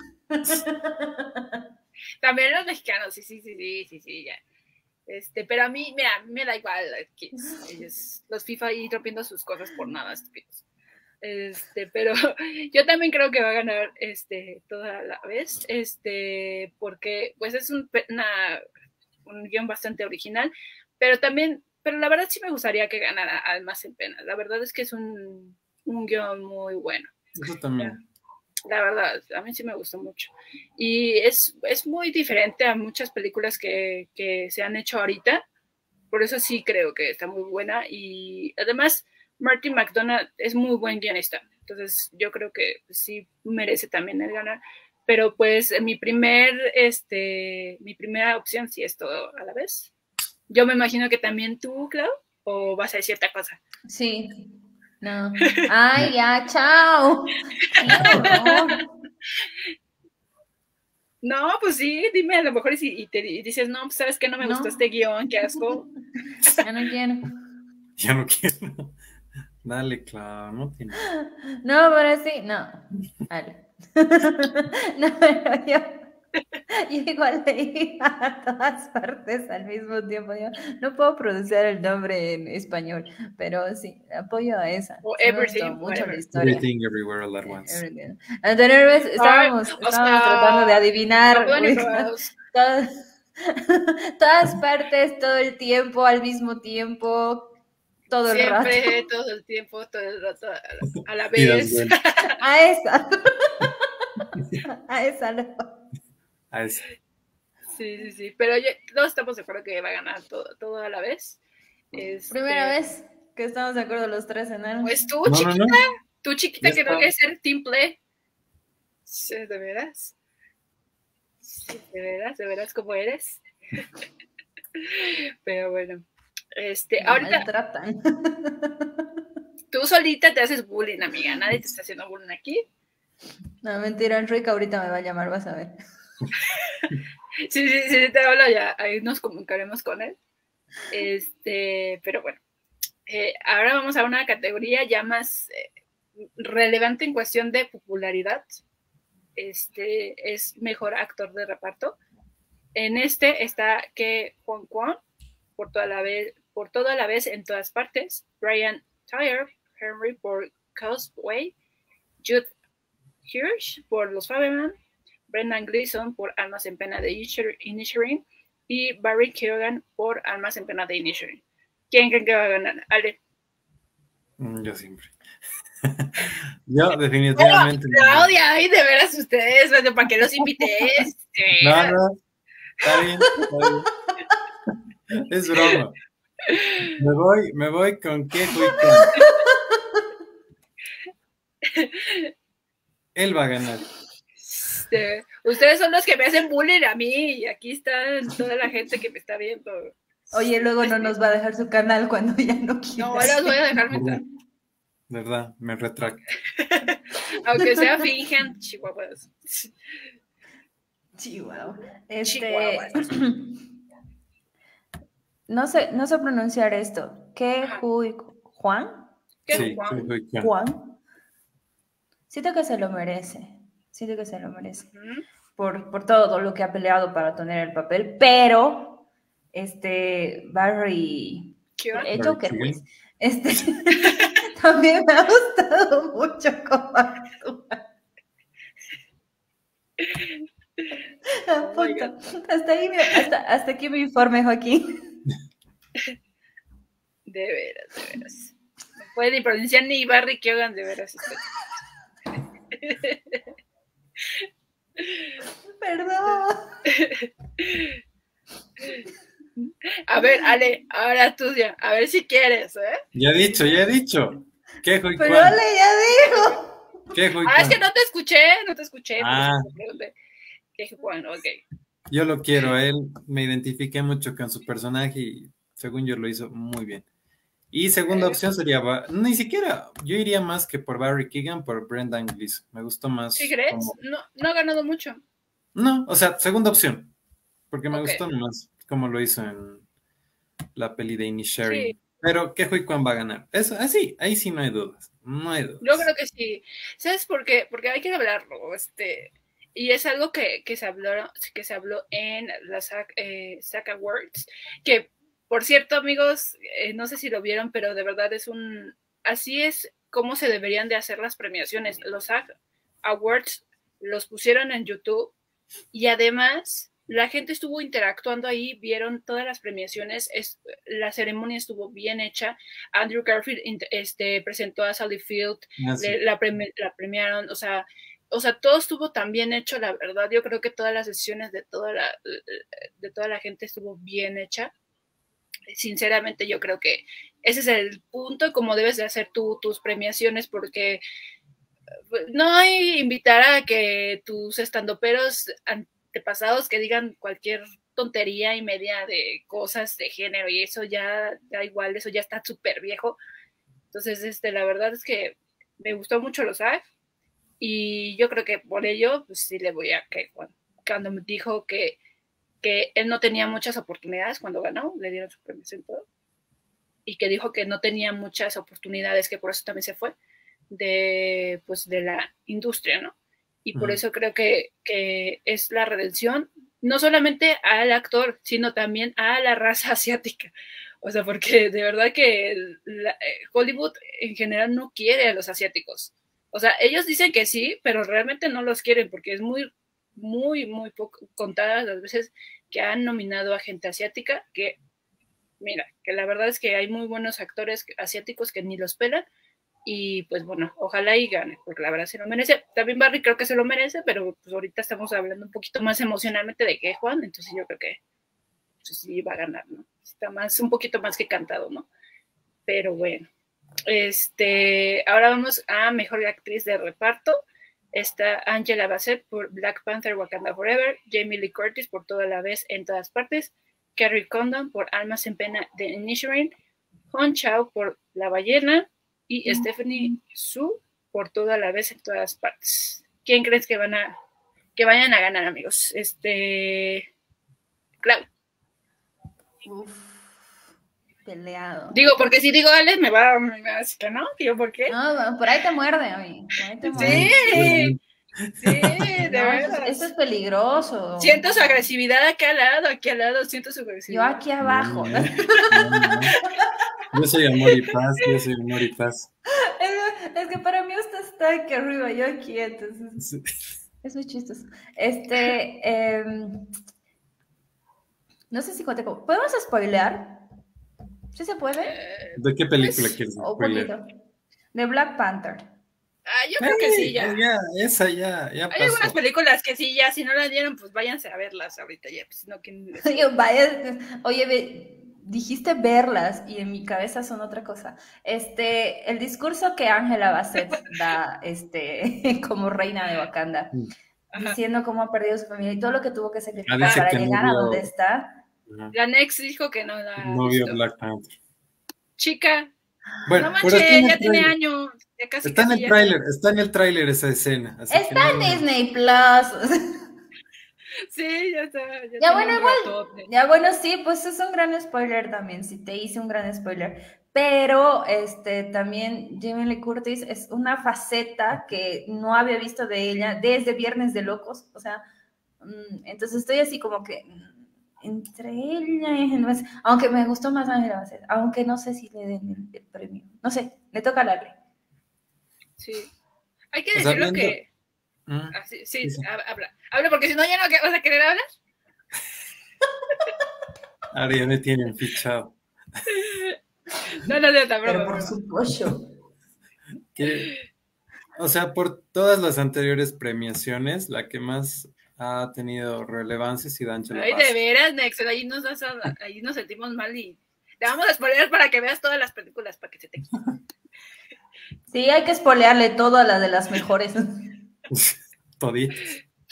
También los mexicanos, sí, ya. Pero a mí, mira, me da igual ellos, los FIFA ahí rompiendo sus cosas por nada, estúpidos. Pero yo también creo que va a ganar toda la vez, porque pues es un guión bastante original, pero la verdad sí me gustaría que ganara Almas en Pena. La verdad es que es un guión muy bueno. Eso también. La verdad, a mí sí me gustó mucho. Y es muy diferente a muchas películas que se han hecho ahorita, por eso sí creo que está muy buena, y además Martin McDonagh es muy buen guionista, entonces yo creo que sí merece también el ganar, pero pues mi primera opción sí es Todo a la vez. Yo me imagino que también tú, Clau, o vas a decir otra cosa. Sí, no. Ay, ya, chao. No, pues sí, dime a lo mejor y dices, no, pues sabes que no me gustó este guión, qué asco. Ya no quiero. Ya no quiero. Dale, Clau, no tiene. No, pero sí, no. Vale. No, pero yo igual le iba a todas partes al mismo tiempo. Yo no puedo pronunciar el nombre en español, pero sí, apoyo a esa. O Sí me gustó everything, mucho la whatever. historia. Everything Everywhere All at Once. Everything. La anterior vez Ay, estábamos o sea, tratando de no adivinar puedo ni ubicar probarlos. todas partes, todo el tiempo, al mismo tiempo, todo el rato. Siempre, todo el tiempo, todo el rato, a la Y das vez. vuelta A esa. A esa no. a ese. Sí. Pero todos estamos de acuerdo que va a ganar todo a la vez. Primera vez que estamos de acuerdo los tres en algo. Pues tú, No, chiquita, no. tú chiquita Ya que no está. quieres ser team play. Sí, ¿de veras? Sí, de veras como eres. Pero bueno, Me ahorita maltratan. tú solita te haces bullying, amiga. Nadie te está haciendo bullying aquí. No, mentira, Enrique ahorita me va a llamar, vas a ver. Sí, te hablo ya. Ahí nos comunicaremos con él. Pero bueno. Ahora vamos a una categoría ya más relevante en cuestión de popularidad. Es mejor actor de reparto. En está que Juan Quan, por toda la vez en todas partes, Brian Tyler Henry por Causeway, Jude Hirsch por Los Faberman, Brendan Gleeson por Almas en Pena de Inisherin y Barry Keoghan por Almas en Pena de Inisherin. ¿Quién creen que va a ganar? Ale. Yo siempre. Yo definitivamente. Pero, Claudia, ay, de veras ustedes, ¿para qué los invité? No, está bien. Es broma. Me voy con qué Él va a ganar. Ustedes son los que me hacen bullying a mí y aquí está toda la gente que me está viendo. Oye, luego no nos va a dejar su canal cuando ya no quiera. No, los voy a dejar meter. ¿Verdad? Me retracto. Aunque sea finjan chihuahuas. Chihuahua. Chihuahuas. No sé pronunciar esto. ¿Qué Juan? ¿Qué Sí, Juan. Siento que se lo merece. Por todo lo que ha peleado para tener el papel, pero Barry el Joker, pues. También me ha gustado mucho cómo actúa. Hasta aquí mi informe, Joaquín. De veras. No puede ni pronunciar ni Barry Keoghan, de veras. Perdón. A ver, Ale, ahora tú ya. A ver si quieres, ¿eh? Ya he dicho. ¿Qué fue? Pero Ale ya dijo. ¿Qué fue? Es que no te escuché. Ah. ¿Qué Juan? Ok. Yo lo quiero, él me identifiqué mucho con su personaje y según yo lo hizo muy bien. Y segunda opción sería, ni siquiera, yo iría más que por Barry Keoghan, por Brendan Gleeson. Me gustó más. ¿Sí crees? No ha ganado mucho. No, o sea, segunda opción, porque me gustó más como lo hizo en la peli de Inisherin. Sí. Pero ¿qué Hui Kwan va a ganar? Eso, así, ahí sí no hay dudas. Yo creo que sí. ¿Sabes por qué? Porque hay que hablarlo, y es algo que se habló en la SAG Awards, que por cierto, amigos, no sé si lo vieron, pero de verdad así es como se deberían de hacer las premiaciones. Los SAG Awards los pusieron en YouTube y además la gente estuvo interactuando ahí, vieron todas las premiaciones, la ceremonia estuvo bien hecha. Andrew Garfield presentó a Sally Field, la premiaron, o sea, todo estuvo tan bien hecho, la verdad. Yo creo que todas las sesiones de toda la gente estuvo bien hecha. Sinceramente, yo creo que ese es el punto, como debes de hacer tus premiaciones, porque no hay invitar a que tus estandoperos antepasados que digan cualquier tontería y media de cosas de género, y eso ya da igual, eso ya está súper viejo. Entonces, la verdad es que me gustó mucho los SAG, y yo creo que por ello, pues sí le voy a que cuando me dijo que él no tenía muchas oportunidades cuando ganó, le dieron su premio en todo. y que dijo que no tenía muchas oportunidades, que por eso también se fue de, pues, de la industria, ¿no? Y por eso creo que es la redención, no solamente al actor, sino también a la raza asiática. O sea, porque de verdad que Hollywood en general no quiere a los asiáticos. O sea, ellos dicen que sí, pero realmente no los quieren porque es muy, muy, muy poco, contadas las veces que han nominado a gente asiática, que mira, que la verdad es que hay muy buenos actores asiáticos que ni los pelan, y pues bueno, ojalá y gane, porque la verdad se lo merece. También Barry creo que se lo merece, pero pues ahorita estamos hablando un poquito más emocionalmente de que Juan, entonces yo creo que pues, sí va a ganar, ¿no? Está más, un poquito más que cantado, ¿no? Pero bueno, ahora vamos a mejor actriz de reparto. Está Angela Bassett por Black Panther Wakanda Forever, Jamie Lee Curtis por Toda la Vez en Todas Partes, Kerry Condon por Almas en Pena de Inisherin, Hong Chau por La Ballena y Stephanie Su por Toda la Vez en Todas Partes. ¿Quién crees que vayan a ganar, amigos? Clau. Peleado. Digo, porque si digo Alex me va a decir que no, tío, ¿por qué? No, por ahí te muerde, amigo. Sí, de no, verdad. Eso es peligroso. Siento su agresividad aquí al lado, siento su agresividad. Yo aquí abajo. No. Yo soy amor y paz, Es que para mí usted está aquí arriba, yo aquí, entonces. Sí. Es muy chistoso. No sé si cuente como. ¿Podemos spoilear? ¿Sí se puede? ¿De qué película Pues, quieres O un spoiler? poquito. De Black Panther. Yo creo que sí, ya. Esa ya Hay pasó. algunas películas que sí, ya, si no las dieron, pues váyanse a verlas ahorita ya, pues no, ¿quién les... Oye, dijiste verlas y en mi cabeza son otra cosa. El discurso que Angela Bassett da, como reina de Wakanda, diciendo cómo ha perdido su familia y todo lo que tuvo que sacrificar para llegar a donde está. La Nex dijo que no la no vio Black Panther. Chica, bueno, no manches, ya tiene años. Ya casi, está en el tráiler esa escena. Está en Disney Plus. Sí, ya está. Ya bueno, igual. Ya bueno, sí, pues es un gran spoiler también. Sí, te hice un gran spoiler. Pero también Jamie Lee Curtis es una faceta que no había visto de ella desde Viernes de Locos. O sea, entonces estoy así como que entre ella y Ángel, aunque me gustó más Ángela Bassett, aunque no sé si le den el premio. No sé, le toca hablarle. Sí. Hay que decirlo que... sí, habla porque si no ya no vas a querer hablar. Ahora ya me tienen fichado. No, pero por supuesto. O sea, por todas las anteriores premiaciones, la que más ha tenido relevancia ha sido Angela Bassett. Ay, de veras, Nex, ahí nos sentimos mal y te vamos a spoiler para que veas todas las películas para que se te... Sí, hay que spoilearle todo a la de las mejores. Toditas.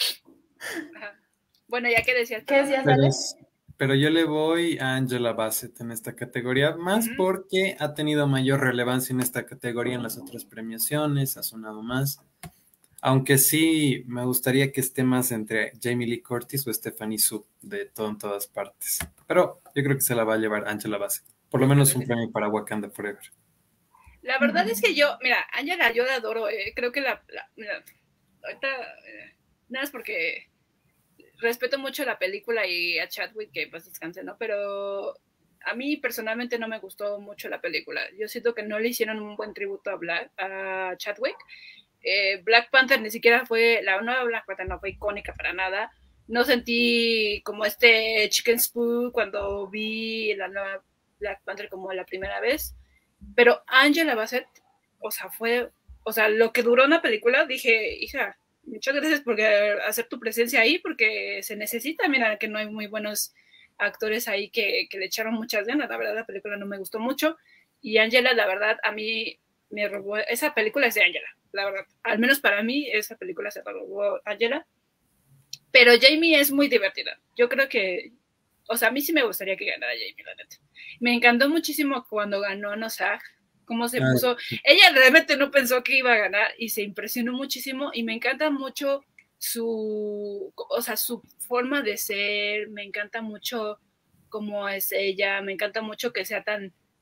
Bueno, ya que decías. ¿Qué decías, Alex? Pero yo le voy a Angela Bassett en esta categoría, más porque ha tenido mayor relevancia en esta categoría en las otras premiaciones, ha sonado más. Aunque sí me gustaría que esté más entre Jamie Lee Curtis o Stephanie Su de Todo en Todas Partes. Pero yo creo que se la va a llevar Angela Bassett. Por lo menos un premio para Wakanda Forever. La verdad es que mira, Angela, yo la adoro. Creo que mira, ahorita, nada más porque respeto mucho la película y a Chadwick, que pues descanse, ¿no? Pero a mí personalmente no me gustó mucho la película. Yo siento que no le hicieron un buen tributo a Chadwick. Black Panther ni siquiera la nueva Black Panther no fue icónica para nada. No sentí como Chicken Spoon cuando vi la nueva Black Panther como la primera vez. Pero Angela Bassett, o sea, lo que duró una película, dije, hija, muchas gracias por hacer tu presencia ahí, porque se necesita. Mira que no hay muy buenos actores ahí que le echaron muchas ganas. La verdad, la película no me gustó mucho. Y Angela, la verdad, a mí me robó. Esa película es de Angela, la verdad. Al menos para mí, esa película se la robó Angela. Pero Jamie es muy divertida. Yo creo que, o sea, a mí sí me gustaría que ganara Jamie, la neta. Me encantó muchísimo cuando ganó Nosag, cómo se puso. Ella realmente no pensó que iba a ganar y se impresionó muchísimo y me encanta mucho su forma de ser, me encanta mucho cómo es ella, me encanta mucho que sea tan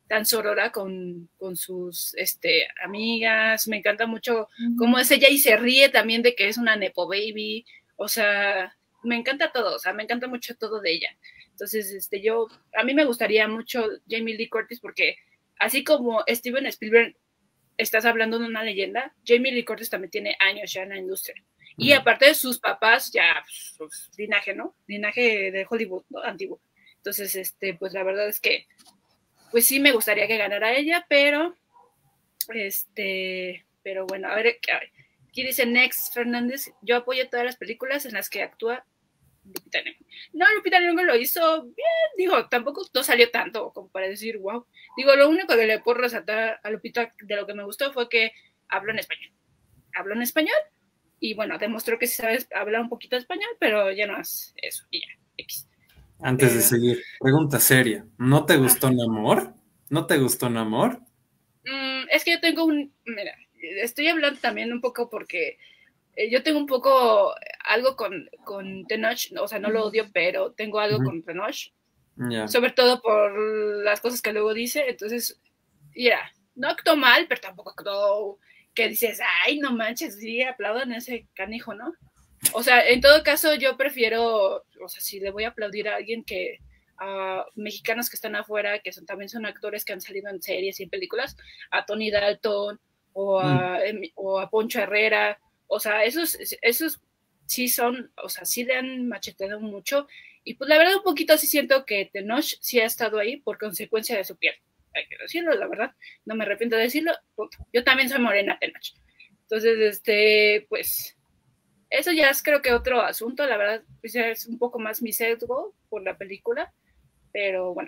tan sorora con sus amigas. Me encanta mucho cómo es ella y se ríe también de que es una nepo baby. O sea, me encanta todo, o sea, me encanta mucho todo de ella. Entonces, a mí me gustaría mucho Jamie Lee Curtis porque así como Steven Spielberg estás hablando de una leyenda, Jamie Lee Curtis también tiene años ya en la industria. Y aparte de sus papás, ya, pues, linaje, ¿no? Linaje de Hollywood, ¿no? Antiguo. Entonces, pues la verdad es que, pues sí me gustaría que ganara ella, pero bueno, a ver, aquí dice Next Fernández, yo apoyo todas las películas en las que actúa Lupita Nyong'o. No, Lupita Nyong'o lo hizo bien, digo, tampoco no salió tanto como para decir, wow. Digo, lo único que le puedo resaltar a Lupita de lo que me gustó fue que habló en español. Habló en español y bueno, demostró que sí sabes hablar un poquito de español, pero ya no es eso, y ya, X. Antes de seguir, pregunta seria. ¿No te gustó Namor? ¿No te gustó Namor? Es que yo tengo mira, estoy hablando también un poco porque yo tengo un poco algo con Tenoch, o sea, no lo odio, pero tengo algo con Tenoch, sobre todo por las cosas que luego dice, entonces, mira, no actuó mal, pero tampoco actuó que dices, ay, no manches, sí, aplaudan ese canijo, ¿no? O sea, en todo caso, yo prefiero, o sea, si le voy a aplaudir a alguien que mexicanos que están afuera, que también son actores que han salido en series y en películas, a Tony Dalton o a Poncho Herrera, o sea, esos sí son, o sea, sí le han macheteado mucho, y pues la verdad un poquito sí siento que Tenoch sí ha estado ahí por consecuencia de su piel, hay que decirlo, la verdad, no me arrepiento de decirlo, punto. Yo también soy morena, Tenoch. Entonces, pues, eso ya es creo que otro asunto, la verdad, pues es un poco más mi sesgo por la película, pero bueno.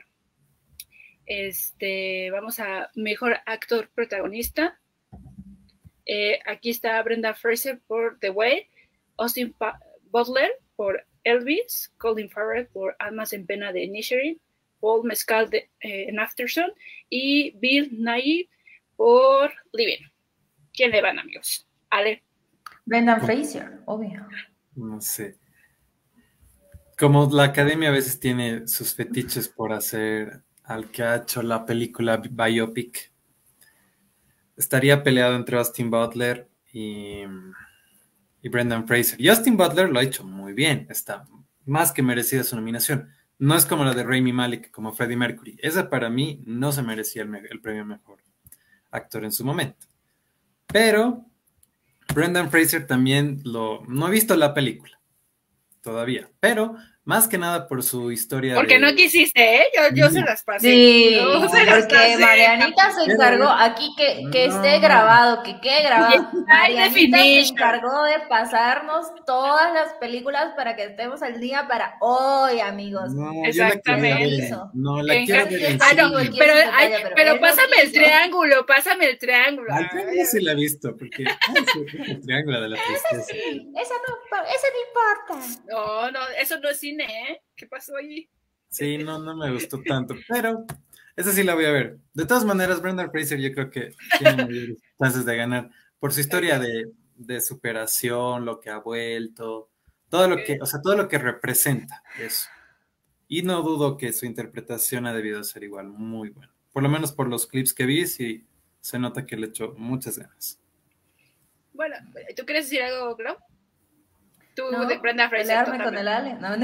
Vamos a mejor actor protagonista. Aquí está Brenda Fraser por The Way, Austin Butler por Elvis, Colin Farrell por Almas en Pena de Inisherin, Paul Mescal en Aftersun y Bill Nighy por Living. ¿Quién le van, amigos? Ale. Brendan Fraser, obvio. No sé. Como la academia a veces tiene sus fetiches por hacer al que ha hecho la película biopic, estaría peleado entre Austin Butler y Brendan Fraser. Y Austin Butler lo ha hecho muy bien, está más que merecida su nominación. No es como la de Rami Malek, como Freddie Mercury. Esa para mí no se merecía el premio mejor actor en su momento. Pero Brendan Fraser también no he visto la película todavía, pero más que nada por su historia. Porque no quisiste, ¿eh? Yo se las pasé. Sí, no, porque Marianita se encargó, aquí que esté grabado, que quede grabado. Marianita se encargó de pasarnos todas las películas para que estemos al día para hoy, amigos. No, exactamente. No, la quiero ver. Pero pásame el triángulo, pásame el triángulo. Al triángulo sí la he visto, porque el triángulo de la tristeza. Sí, eso no importa. No, eso no es cine, ¿eh? ¿Qué pasó ahí? Sí, no me gustó tanto, pero esa sí la voy a ver. De todas maneras, Brendan Fraser yo creo que tiene mayores chances de ganar por su historia de superación, lo que ha vuelto, todo lo que representa eso. Y no dudo que su interpretación ha debido ser igual muy buena. Por lo menos por los clips que vi, sí se nota que le echó muchas ganas. Bueno, ¿tú quieres decir algo, Clau? Tú no, de Brenda Fraser. Pelearme con el Ale. No,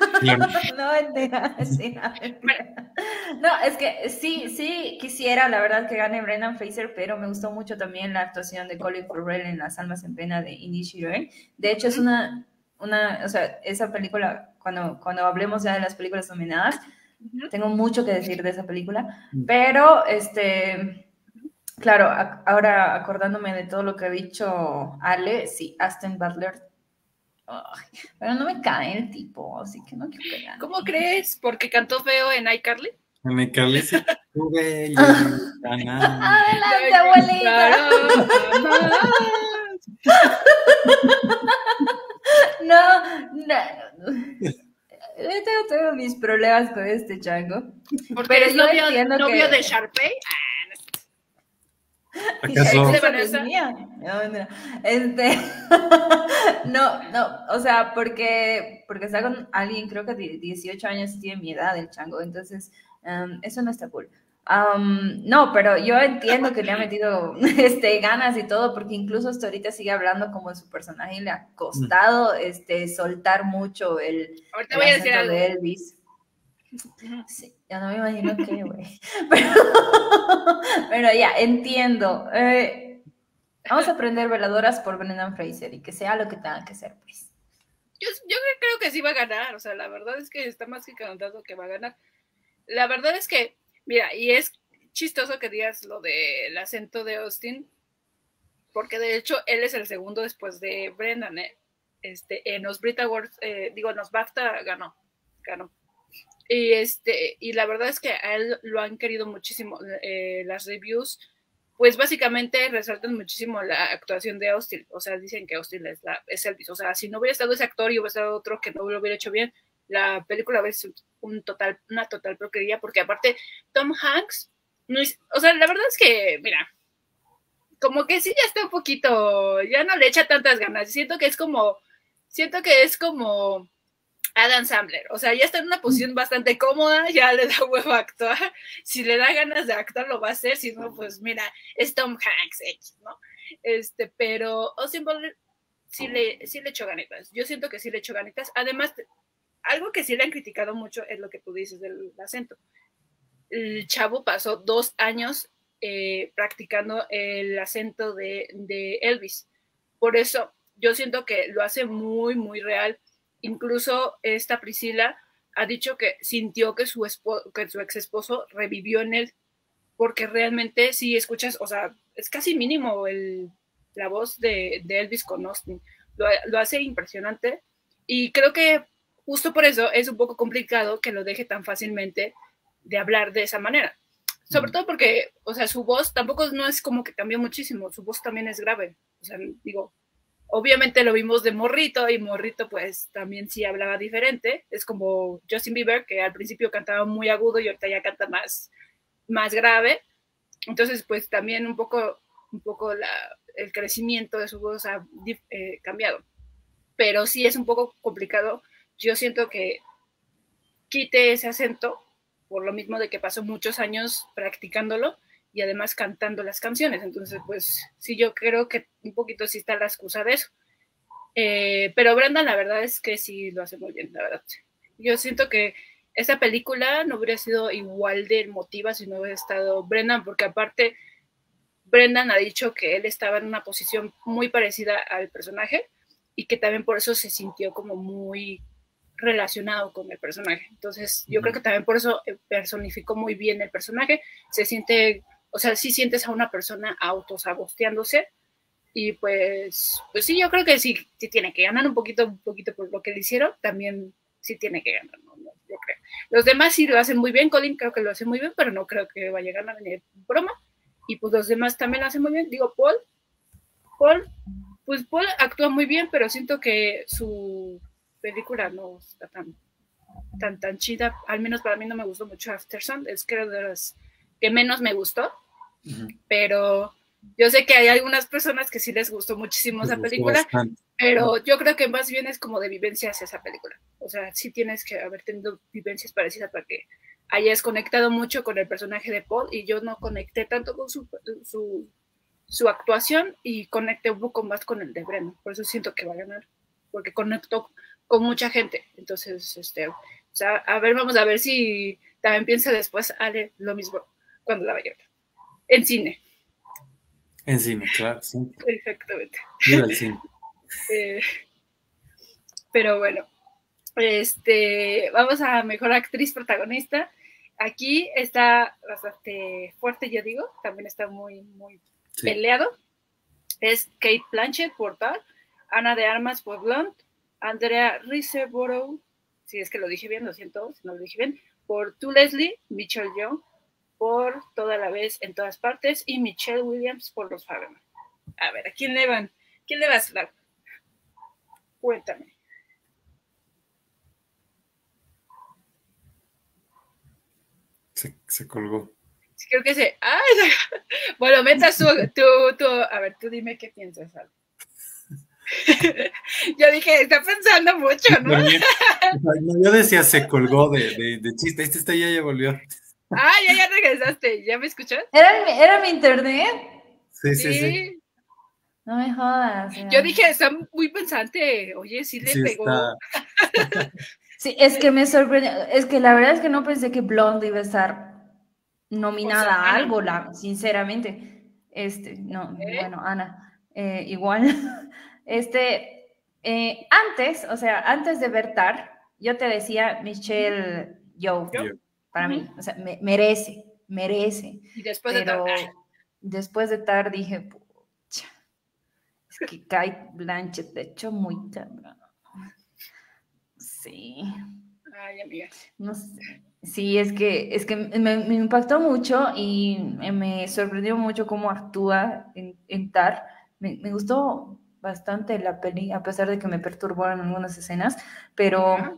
es que sí quisiera, la verdad, que gane Brendan Fraser, pero me gustó mucho también la actuación de Colin Farrell en Las Almas en Pena de Inisherin. De hecho, es o sea, esa película, cuando hablemos ya de las películas nominadas, tengo mucho que decir de esa película, pero claro, ahora acordándome de todo lo que ha dicho Ale, sí, Austin Butler. Pero no me cae el tipo, así que no quiero que gane. ¿Cómo crees? ¿Porque cantó feo en iCarly? En iCarly sí. Adelante, abuelita. No. Tengo mis problemas con este chango. Porque pero es novio de Sharpay. ¿Acaso? No, o sea, porque está con alguien, creo que de 18 años tiene mi edad el chango, entonces eso no está cool. No, pero yo entiendo que le ha metido ganas y todo, porque incluso hasta ahorita sigue hablando como de su personaje y le ha costado soltar mucho el acento de Elvis. Sí, ya no me imagino qué, güey. Pero ya, entiendo. Vamos a aprender veladoras por Brendan Fraser y que sea lo que tenga que ser, pues. Yo creo que sí va a ganar, o sea, la verdad es que está más que cantado que va a ganar. La verdad es que, mira, y es chistoso que digas lo del acento de Austin, porque de hecho él es el segundo después de Brendan, en los Brit Awards, en los BAFTA ganó. Y la verdad es que a él lo han querido muchísimo. Las reviews, pues básicamente resaltan muchísimo la actuación de Austin. O sea, dicen que Austin es Elvis. O sea, si no hubiera estado ese actor y hubiera estado otro que no lo hubiera hecho bien, la película hubiera sido una total porquería, porque aparte Tom Hanks, o sea, la verdad es que, mira, como que sí ya está un poquito, ya no le echa tantas ganas. Siento que es como Adam Sandler, o sea, ya está en una posición bastante cómoda, ya le da huevo a actuar, si le da ganas de actuar lo va a hacer, si no, pues mira, es Tom Hanks, ¿no? Pero Austin Butler sí le echó ganitas, yo siento que sí le echó ganitas, además, algo que sí le han criticado mucho es lo que tú dices del acento. El chavo pasó 2 años practicando el acento de Elvis, por eso yo siento que lo hace muy, muy real. Incluso esta Priscila ha dicho que sintió que su ex esposo revivió en él, porque realmente sí escuchas, o sea, es casi mínimo la voz de Elvis con Austin. Lo hace impresionante y creo que justo por eso es un poco complicado que lo deje tan fácilmente de hablar de esa manera. Sobre todo porque, o sea, su voz tampoco no es como que cambió muchísimo, su voz también es grave. O sea, digo, obviamente lo vimos de morrito y morrito pues también sí hablaba diferente. Es como Justin Bieber, que al principio cantaba muy agudo y ahorita ya canta más grave. Entonces pues también un poco el crecimiento de su voz ha cambiado. Pero sí es un poco complicado. Yo siento que quite ese acento por lo mismo de que pasó muchos años practicándolo y además cantando las canciones. Entonces, pues sí, yo creo que un poquito sí está la excusa de eso. Pero Brendan, la verdad es que sí lo hace muy bien, la verdad. Yo siento que esa película no hubiera sido igual de emotiva si no hubiera estado Brendan, porque aparte Brendan ha dicho que él estaba en una posición muy parecida al personaje y que también por eso se sintió como muy relacionado con el personaje. Entonces, yo creo que también por eso personificó muy bien el personaje. Se siente, o sea, sí sientes a una persona autosaboteándose y pues sí, yo creo que sí tiene que ganar un poquito por lo que le hicieron, también sí tiene que ganar, ¿no? Yo creo. Los demás sí lo hacen muy bien, Colin creo que lo hace muy bien, pero no creo que vaya a ganar ni broma. Y pues los demás también lo hacen muy bien. Digo, Paul actúa muy bien, pero siento que su película no está tan chida. Al menos para mí no me gustó mucho Aftersun. Es creo de las que menos me gustó. Pero yo sé que hay algunas personas que sí les gustó muchísimo esa película, pero yo creo que más bien es como de vivencias esa película. O sea, sí tienes que haber tenido vivencias parecidas para que hayas conectado mucho con el personaje de Paul, y yo no conecté tanto con su actuación y conecté un poco más con el de Brendan. Por eso siento que va a ganar, porque conectó con mucha gente. Entonces, o sea, a ver, vamos a ver si también piensa después Ale lo mismo cuando la vaya a ver. En cine. En cine, claro, sí. Exactamente. Viva el cine. Pero bueno, vamos a mejor actriz protagonista. Aquí está bastante fuerte, yo digo, también está muy, muy peleado. Es Kate Blanchett por Tar, Ana de Armas por Blonde, Andrea Riseborough, si es que lo dije bien, lo siento si no lo dije bien, por To Leslie, Michelle Yeoh por Toda la Vez en Todas Partes y Michelle Williams por Los Fabelman. A ver, ¿a quién le van? ¿Quién le vas a dar? Cuéntame. Se colgó. Sí, creo que se... ¡Ay! Bueno, metas tú. A ver, tú dime qué piensas, Al. Yo dije, está pensando mucho, ¿no? Yo decía, se colgó de chiste. Ya volvió. Ah, ya regresaste, ¿ya me escuchas? ¿Era mi internet? Sí, sí, sí. Sí. No me jodas. Yo dije, está muy pensante. Oye, sí le Sí pegó. está. Sí, es que me sorprendió. Es que la verdad es que no pensé que Blonde iba a estar O sea, nominada a Ana, algo, sinceramente. No, ¿eh? bueno, Ana, igual. Antes, o sea, antes de ver Tar, yo te decía Michelle Yeoh, ¿Yo? Yo. para Ujú. mí, o sea, merece, Y después de tal. pero después de Tar dije, pucha, es que Kate Blanchett, de hecho, muy cabrón. Sí. Ay, amiga. No sé. Sí, es que me impactó mucho y me sorprendió mucho cómo actúa en Tar. Me gustó bastante la peli, a pesar de que me perturbaron algunas escenas, Ajá. pero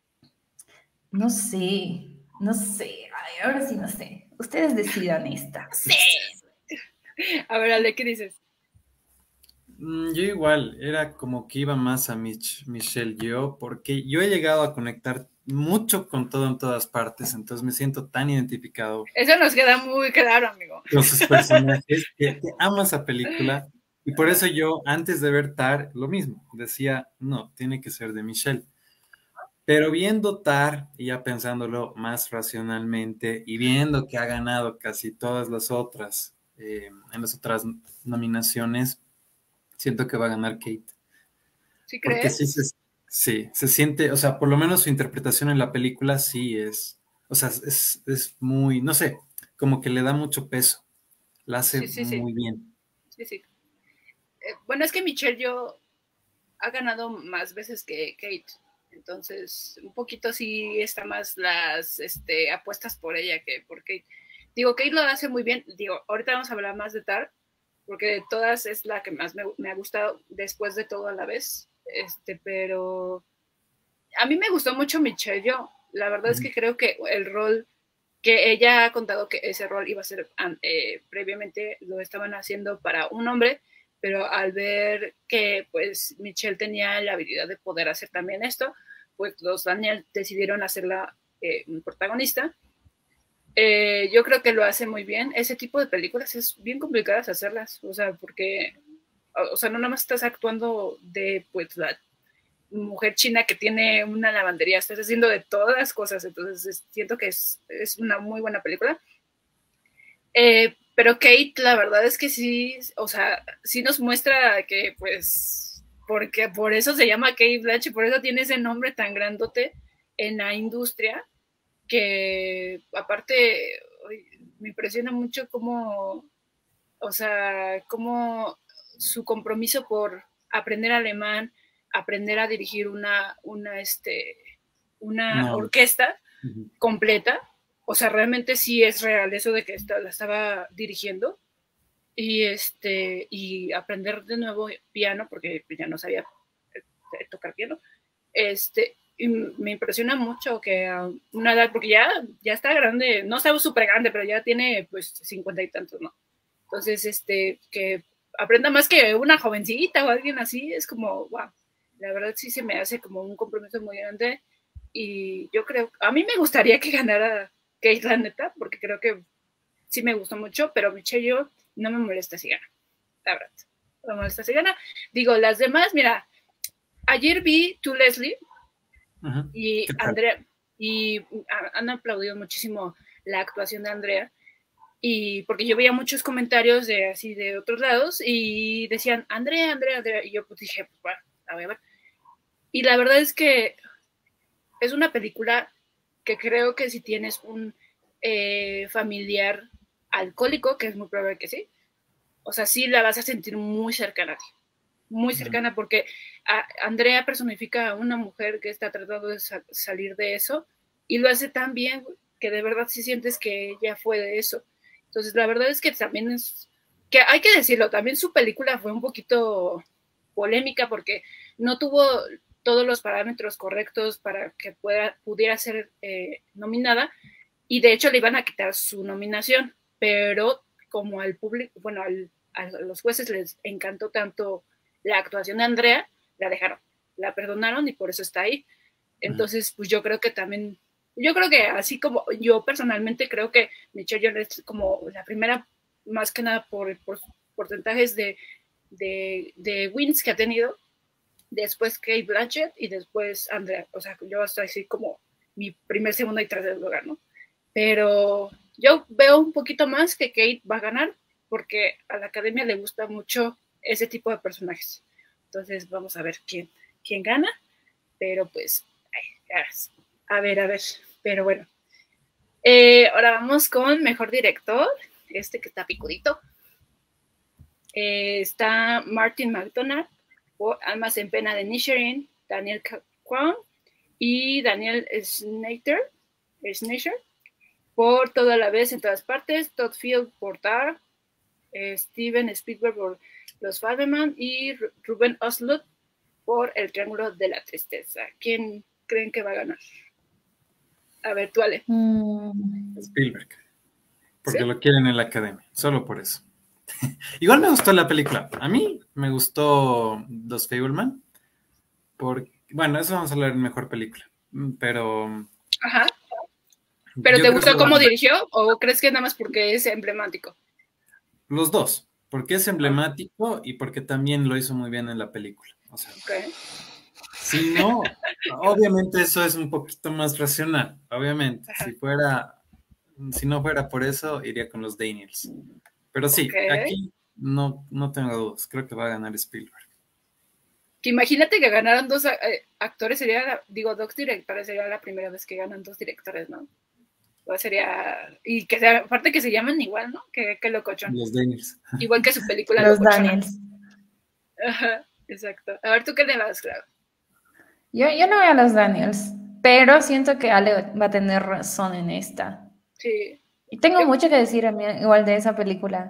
no sé. Ay, ahora sí no sé. Ustedes decidan esta. Sí. A ver, Ale, ¿qué dices? Yo igual, era como que iba más a Michelle Yeoh, porque yo he llegado a conectar mucho con todo en todas partes, entonces me siento tan identificado Eso nos queda muy claro, amigo. con sus personajes que amo esa película, y por eso yo antes de ver Tar, lo mismo, decía, no, tiene que ser de Michelle. Pero viendo Tar, y ya pensándolo más racionalmente, y viendo que ha ganado casi todas las otras, en las otras nominaciones, siento que va a ganar Kate. ¿Sí Porque crees? sí, se siente, o sea, por lo menos su interpretación en la película sí es, o sea, es muy, no sé, como que le da mucho peso, la hace Sí, sí, sí. muy bien. Sí, sí. Bueno, es que Michelle yo ha ganado más veces que Kate. Entonces, un poquito sí está más las apuestas por ella que por Kate. Digo, Kate lo hace muy bien. Digo, ahorita vamos a hablar más de Tar, porque de todas es la que más me ha gustado después de todo a la vez. Pero a mí me gustó mucho Michelle yo. La verdad es Ujú. que creo que el rol que ella ha contado que ese rol iba a ser previamente lo estaban haciendo para un hombre, pero al ver que pues Michelle tenía la habilidad de poder hacer también esto, pues los Daniel decidieron hacerla un protagonista. Yo creo que lo hace muy bien. Ese tipo de películas es bien complicadas hacerlas, o sea, porque, o sea, no nada más estás actuando de pues la mujer china que tiene una lavandería, estás haciendo de todas las cosas, entonces siento que es una muy buena película. Pero Kate, la verdad es que sí, o sea, sí nos muestra que pues, porque por eso se llama Kate Blanchett, por eso tiene ese nombre tan grandote en la industria, que aparte me impresiona mucho cómo, o sea, cómo su compromiso por aprender alemán, aprender a dirigir una No, orquesta ujú. completa, o sea, realmente sí es real eso de que la estaba dirigiendo y aprender de nuevo piano, porque ya no sabía tocar piano, y me impresiona mucho que a una edad, porque ya está grande, no está súper grande, pero ya tiene pues 50 y tantos, ¿no? Entonces, que aprenda más que una jovencita o alguien así, es como, wow, la verdad sí se me hace como un compromiso muy grande y yo creo, a mí me gustaría que ganara Kate, la neta, porque creo que sí me gustó mucho, pero Michelle yo no me molesta si gana, la verdad, no me molesta si gana. Digo, las demás, mira, ayer vi To Leslie Ujú. y ¿Qué tal? Andrea, y han aplaudido muchísimo la actuación de Andrea, y porque yo veía muchos comentarios de así de otros lados y decían Andrea, Andrea, Andrea, y yo pues dije, pues bueno, la voy a ver. Y la verdad es que es una película que creo que si tienes un familiar alcohólico, que es muy probable que sí, o sea, sí la vas a sentir muy cercana a ti, muy Mm. cercana, porque Andrea personifica a una mujer que está tratando de salir de eso y lo hace tan bien que de verdad sí sientes que ella fue de eso. Entonces, la verdad es que también es, que hay que decirlo, también su película fue un poquito polémica porque no tuvo todos los parámetros correctos para que pudiera ser nominada y de hecho le iban a quitar su nominación, pero como al público, bueno, a los jueces les encantó tanto la actuación de Andrea, la dejaron, la perdonaron y por eso está ahí. Ujú. Entonces, pues yo creo que también Yo creo que así como yo personalmente creo que Michelle Yeoh es como la primera, más que nada por porcentajes de wins que ha tenido, después Kate Blanchett y después Andrea. O sea, yo estoy así como mi primer, segundo y tercer lugar, ¿no? Pero yo veo un poquito más que Kate va a ganar porque a la academia le gusta mucho ese tipo de personajes. Entonces vamos a ver quién gana, pero pues, a ver, pero bueno. Ahora vamos con mejor director, este que está picudito. Está Martin McDonagh por Almas en Pena de Inisherin, Daniel Kwan y Daniel Schneiter por Toda la Vez en Todas Partes, Todd Field por Tar, Steven Spielberg por Los Fabelman y Ruben Östlund por El Triángulo de la Tristeza. ¿Quién creen que va a ganar? A ver, tú, Ale. Spielberg. Porque ¿Sí? lo quieren en la academia, solo por eso. Igual me gustó la película. A mí me gustó Los Fabelman. Bueno, eso vamos a hablar en mejor película. Pero. Ajá. ¿Pero te gustó cómo dirigió o crees que nada más porque es emblemático? Los dos. Porque es emblemático y porque también lo hizo muy bien en la película. O sea, okay. Si no, obviamente eso es un poquito más racional. Obviamente, si no fuera por eso, iría con los Daniels. Pero sí, aquí no tengo dudas. Creo que va a ganar Spielberg. Que imagínate que ganaran dos actores, dos directores, sería la primera vez que ganan dos directores, ¿no? O sería, y que sea, aparte que se llaman igual, ¿no? Que locochón. Los Daniels. Igual que su película Los locochona. Daniels. Ajá, exacto. A ver, ¿tú qué le vas, claro? Yo no veo a los Daniels, pero siento que Ale va a tener razón en esta. Sí. Y tengo mucho que decir a mí, igual de esa película.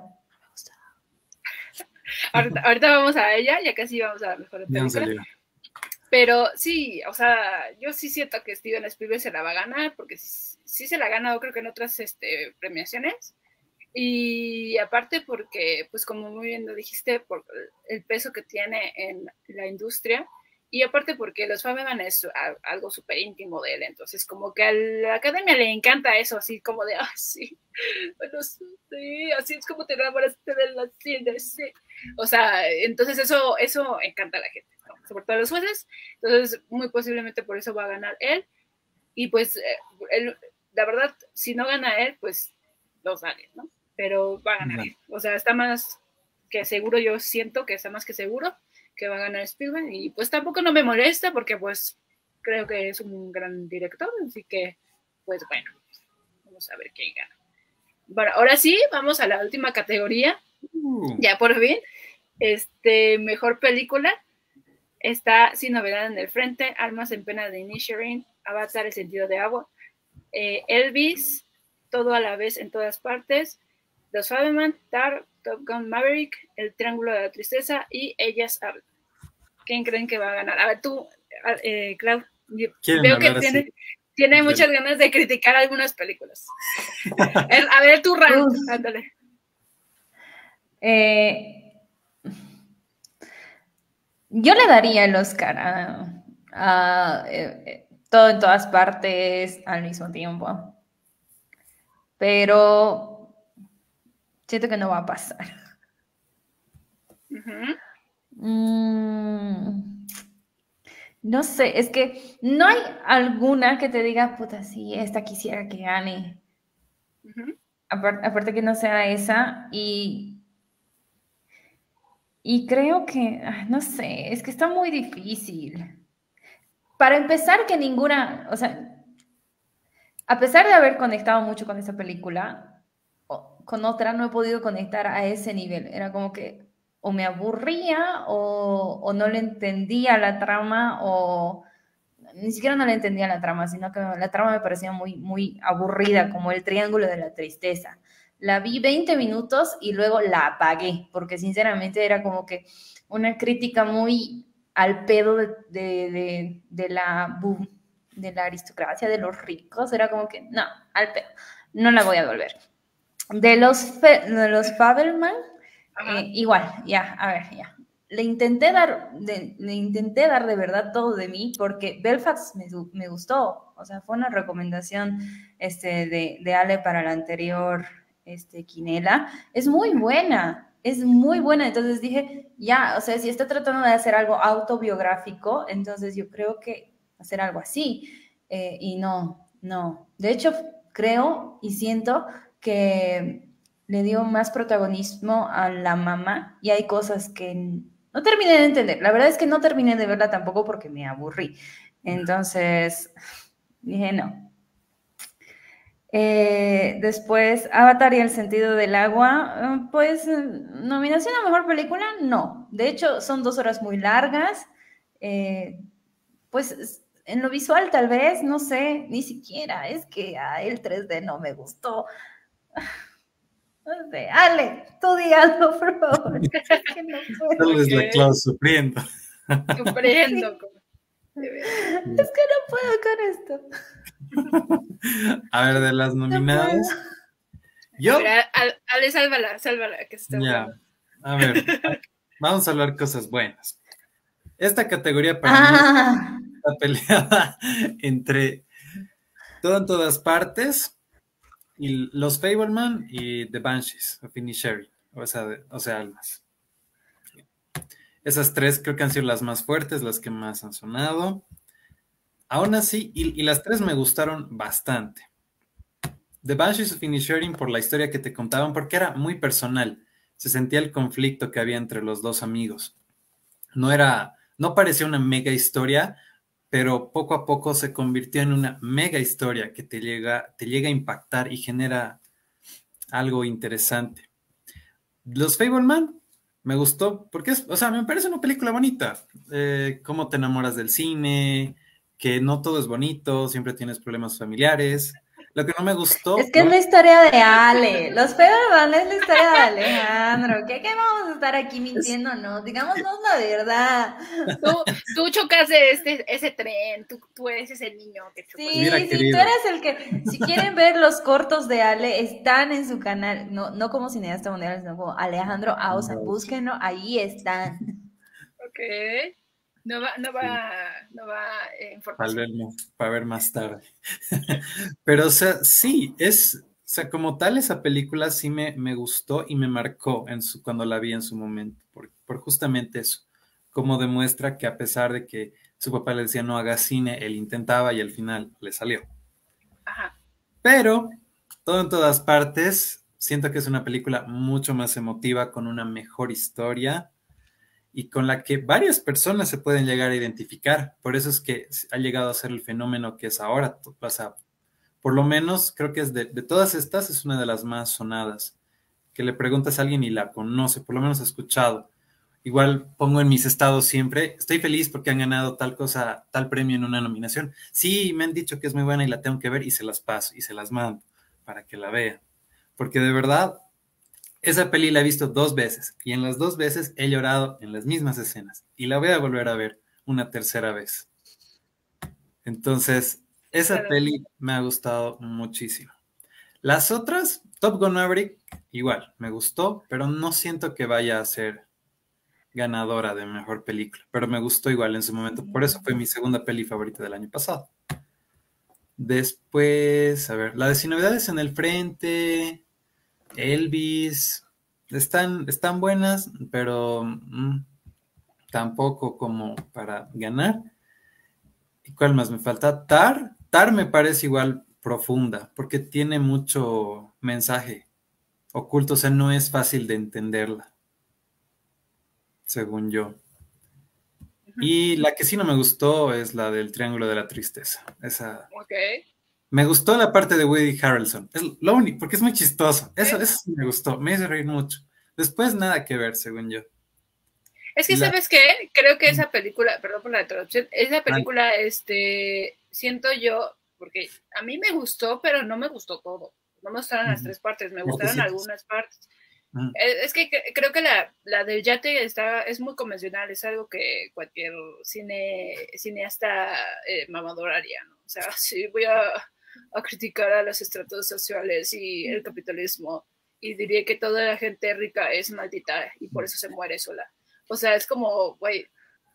Ahorita vamos a ella, ya casi vamos a la mejor película. Pero sí, o sea, yo sí siento que Steven Spielberg se la va a ganar, porque sí se la ha ganado, creo que en otras premiaciones. Y aparte porque, pues como muy bien lo dijiste, por el peso que tiene en la industria, y aparte porque Los Fabelman es algo súper íntimo de él, entonces como que a la academia le encanta eso, así como de, sí, bueno, sí, así es como te enamoraste de la cine, sí. O sea, entonces eso encanta a la gente, ¿no? Sobre todo a los jueces, entonces muy posiblemente por eso va a ganar él, y pues la verdad, si no gana él, pues los Daniels, ¿no? Pero va a ganar. O sea, está más que seguro, yo siento que está más que seguro que va a ganar Spielberg, y pues tampoco no me molesta porque pues creo que es un gran director, así que pues bueno, vamos a ver quién gana. Bueno, ahora sí, vamos a la última categoría, ya por fin, mejor película. Está Sin Novedad en el Frente, Almas en Pena de Inisherin, Avatar, El Sentido de Agua, Elvis, Todo a la Vez en Todas Partes, Los Fabelman, Tar, Top Gun Maverick, El Triángulo de la Tristeza y Ellas Hablan. ¿Quién creen que va a ganar? A ver, tú, Clau, veo que tiene muchas ganas de criticar algunas películas. A ver, tú, Ran, ándale. Yo le daría el Oscar a Todo en Todas Partes al mismo tiempo. Pero siento que no va a pasar. No sé, es que no hay alguna que te diga, puta, sí, esta quisiera que gane. Aparte que no sea esa, y creo que, no sé, es que está muy difícil. Para empezar, que ninguna, o sea, a pesar de haber conectado mucho con esa película, con otra no he podido conectar a ese nivel. Era como que o me aburría o no le entendía la trama, o ni siquiera no le entendía la trama, sino que la trama me parecía muy, muy aburrida, como El Triángulo de la Tristeza. La vi 20 minutos y luego la apagué, porque sinceramente era como que una crítica muy al pedo de la aristocracia, de los ricos. Era como que, no, al pedo, no la voy a volver. De los Fabelman, igual, ya, a ver, ya. le intenté dar de verdad todo de mí, porque Belfast me gustó, o sea, fue una recomendación de Ale para la anterior quinela, es muy buena, entonces dije, ya, o sea, si está tratando de hacer algo autobiográfico, entonces yo creo que hacer algo así, y no, de hecho, creo y siento que le dio más protagonismo a la mamá y hay cosas que no terminé de entender. La verdad es que no terminé de verla tampoco porque me aburrí. Entonces, dije no. Después, Avatar y el sentido del agua, pues, nominación a mejor película, no. De hecho, son 2 horas muy largas. Pues, en lo visual tal vez, no sé, ni siquiera. Es que el 3D no me gustó. No sé, Ale, tú di algo, por favor. Es que no puedo. Tal vez la Clau sufriendo. Sufriendo. Sí. De verdad. Es que no puedo con esto. A ver, de las nominadas. Yo. A ver, Ale, sálvala, que se está Ya. jugando. A ver, vamos a hablar cosas buenas. Esta categoría para mí está peleada entre Todo en todas partes y Los Fableman y The Banshees of Inisherin, o sea, Almas. Esas tres creo que han sido las más fuertes, las que más han sonado. Aún así, y las tres me gustaron bastante. The Banshees of Inisherin por la historia que te contaban, porque era muy personal. Se sentía el conflicto que había entre los dos amigos. No parecía una mega historia, pero poco a poco se convirtió en una mega historia que te llega a impactar y genera algo interesante. Los Fableman me gustó porque me parece una película bonita. Cómo te enamoras del cine, que no todo es bonito, siempre tienes problemas familiares. Lo que no me gustó... Es que es la historia de Ale. Los Fableman es la historia de Alejandro. ¿Qué vamos a estar aquí mintiendo? No, digámonos la verdad. Tú chocaste ese tren, tú eres ese niño que chocó. Sí, Mira, sí, querido. tú eres el que, si quieren ver los cortos de Ale, están en su canal, no como cineasta mundial, sino como Alejandro Ausa, búsquenlo, ahí están. Ok. No va información. Para ver más tarde. Pero, o sea, sí, como tal, esa película sí me gustó y me marcó cuando la vi en su momento, por justamente eso. Como demuestra que a pesar de que su papá le decía no haga cine, él intentaba y al final le salió. Ajá. Pero, todo en todas partes, siento que es una película mucho más emotiva, con una mejor historia y con la que varias personas se pueden llegar a identificar. Por eso es que ha llegado a ser el fenómeno que es ahora. O sea, por lo menos creo que es de todas estas, es una de las más sonadas. Que le preguntas a alguien y la conoce, por lo menos ha escuchado. Igual pongo en mis estados siempre, estoy feliz porque han ganado tal cosa, tal premio en una nominación. Sí, me han dicho que es muy buena y la tengo que ver y se las paso y se las mando para que la vean. Porque de verdad, esa peli la he visto 2 veces y en las 2 veces he llorado en las mismas escenas y la voy a volver a ver una tercera vez. Entonces, esa Claro. peli me ha gustado muchísimo. Las otras, Top Gun Maverick, igual, me gustó, pero no siento que vaya a ser ganadora de mejor película, pero me gustó igual en su momento. Por eso fue mi segunda peli favorita del año pasado. Después, a ver, la de Sin Novedades en el Frente, Elvis, están buenas, pero tampoco como para ganar. ¿Y cuál más me falta? Tar me parece igual profunda, porque tiene mucho mensaje oculto, o sea, no es fácil de entenderla, según yo. Y la que sí no me gustó es la del Triángulo de la Tristeza. Esa. Ok. Me gustó la parte de Woody Harrelson. Es lo único, porque es muy chistoso. Eso sí me gustó. Me hizo reír mucho. Después nada que ver, según yo. Es que, ¿sabes qué? Creo que esa película, perdón por la interrupción, esa película, siento yo, porque a mí me gustó, pero no me gustó todo. No me gustaron las 3 partes, me gustaron algunas partes. Es que creo que la del yate es muy convencional, es algo que cualquier cineasta mamador haría, ¿no? O sea, sí voy a criticar a los estratos sociales y el capitalismo y diría que toda la gente rica es maldita y por eso se muere sola. O sea, es como, güey,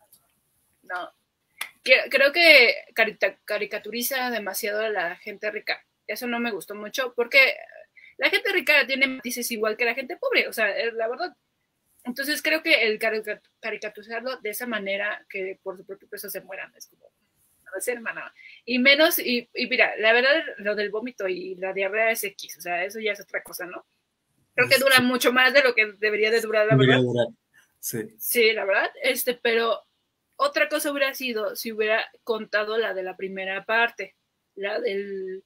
no. Creo que caricaturiza demasiado a la gente rica. Eso no me gustó mucho porque la gente rica tiene matices igual que la gente pobre, o sea, la verdad. Entonces creo que el caricaturizarlo de esa manera que por su propio peso se mueran es como, no sé, hermana. Y menos, y mira, la verdad, lo del vómito y la diarrea es X, o sea, eso ya es otra cosa, ¿no? Creo que dura mucho más de lo que debería de durar, la verdad. Sí. Sí, la verdad, pero otra cosa hubiera sido si hubiera contado la de la primera parte, la del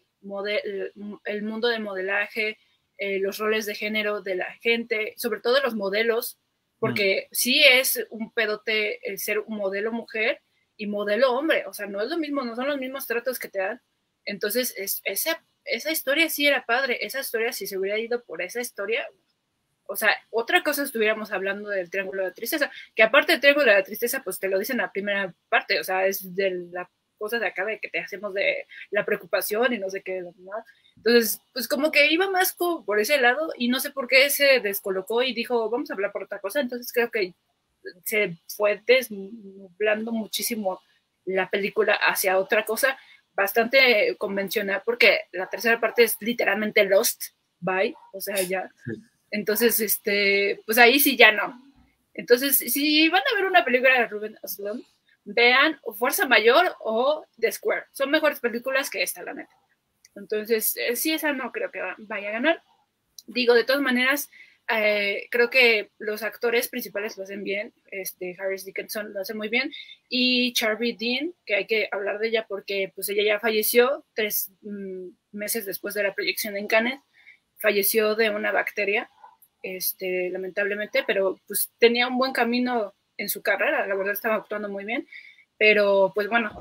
el mundo del modelaje, los roles de género de la gente, sobre todo de los modelos, porque sí es un pedote el ser un modelo mujer y modelo hombre, o sea, no es lo mismo, no son los mismos tratos que te dan. Entonces, esa historia sí era padre, esa historia, si se hubiera ido por esa historia, o sea, otra cosa estuviéramos hablando del triángulo de la tristeza, que aparte del triángulo de la tristeza, pues te lo dicen en la primera parte, o sea, es de la cosa de acá de que te hacemos de la preocupación y no sé qué, ¿no? Entonces, pues como que iba más por ese lado y no sé por qué se descolocó y dijo, vamos a hablar por otra cosa, entonces creo que se fue desnublando muchísimo la película hacia otra cosa bastante convencional, porque la tercera parte es literalmente Lost, bye, o sea, ya... Sí. Entonces, pues ahí sí ya no. Entonces, si van a ver una película de Ruben Östlund, vean Fuerza Mayor o The Square. Son mejores películas que esta, la neta. Entonces, sí, esa no creo que vaya a ganar. Digo, de todas maneras, creo que los actores principales lo hacen bien. Harris Dickinson lo hace muy bien. Y Charlie Dean, que hay que hablar de ella porque pues ella ya falleció 3 meses después de la proyección en Cannes. Falleció de una bacteria, lamentablemente, pero pues tenía un buen camino en su carrera, la verdad estaba actuando muy bien, pero pues bueno,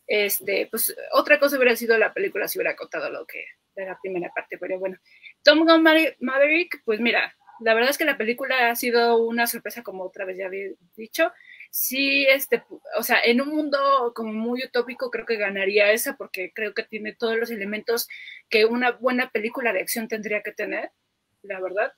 pues otra cosa hubiera sido la película si hubiera contado lo que de la primera parte, pero bueno. Tom Gunn Maverick, pues mira, la verdad es que la película ha sido una sorpresa, como otra vez ya había dicho. Sí, o sea, en un mundo como muy utópico creo que ganaría esa porque creo que tiene todos los elementos que una buena película de acción tendría que tener, la verdad.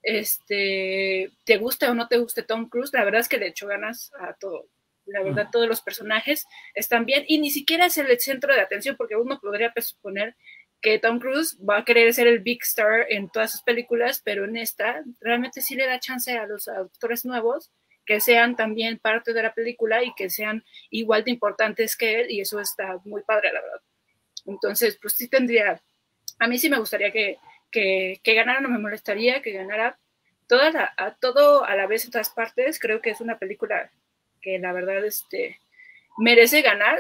Te guste o no te guste Tom Cruise, la verdad es que le echó ganas a todo. La verdad, todos los personajes están bien y ni siquiera es el centro de atención porque uno podría suponer que Tom Cruise va a querer ser el big star en todas sus películas, pero en esta realmente sí le da chance a los actores nuevos que sean también parte de la película y que sean igual de importantes que él, y eso está muy padre, la verdad. Entonces, pues sí tendría, a mí sí me gustaría que ganara, no me molestaría que ganara todo a la vez en todas partes. Creo que es una película que la verdad merece ganar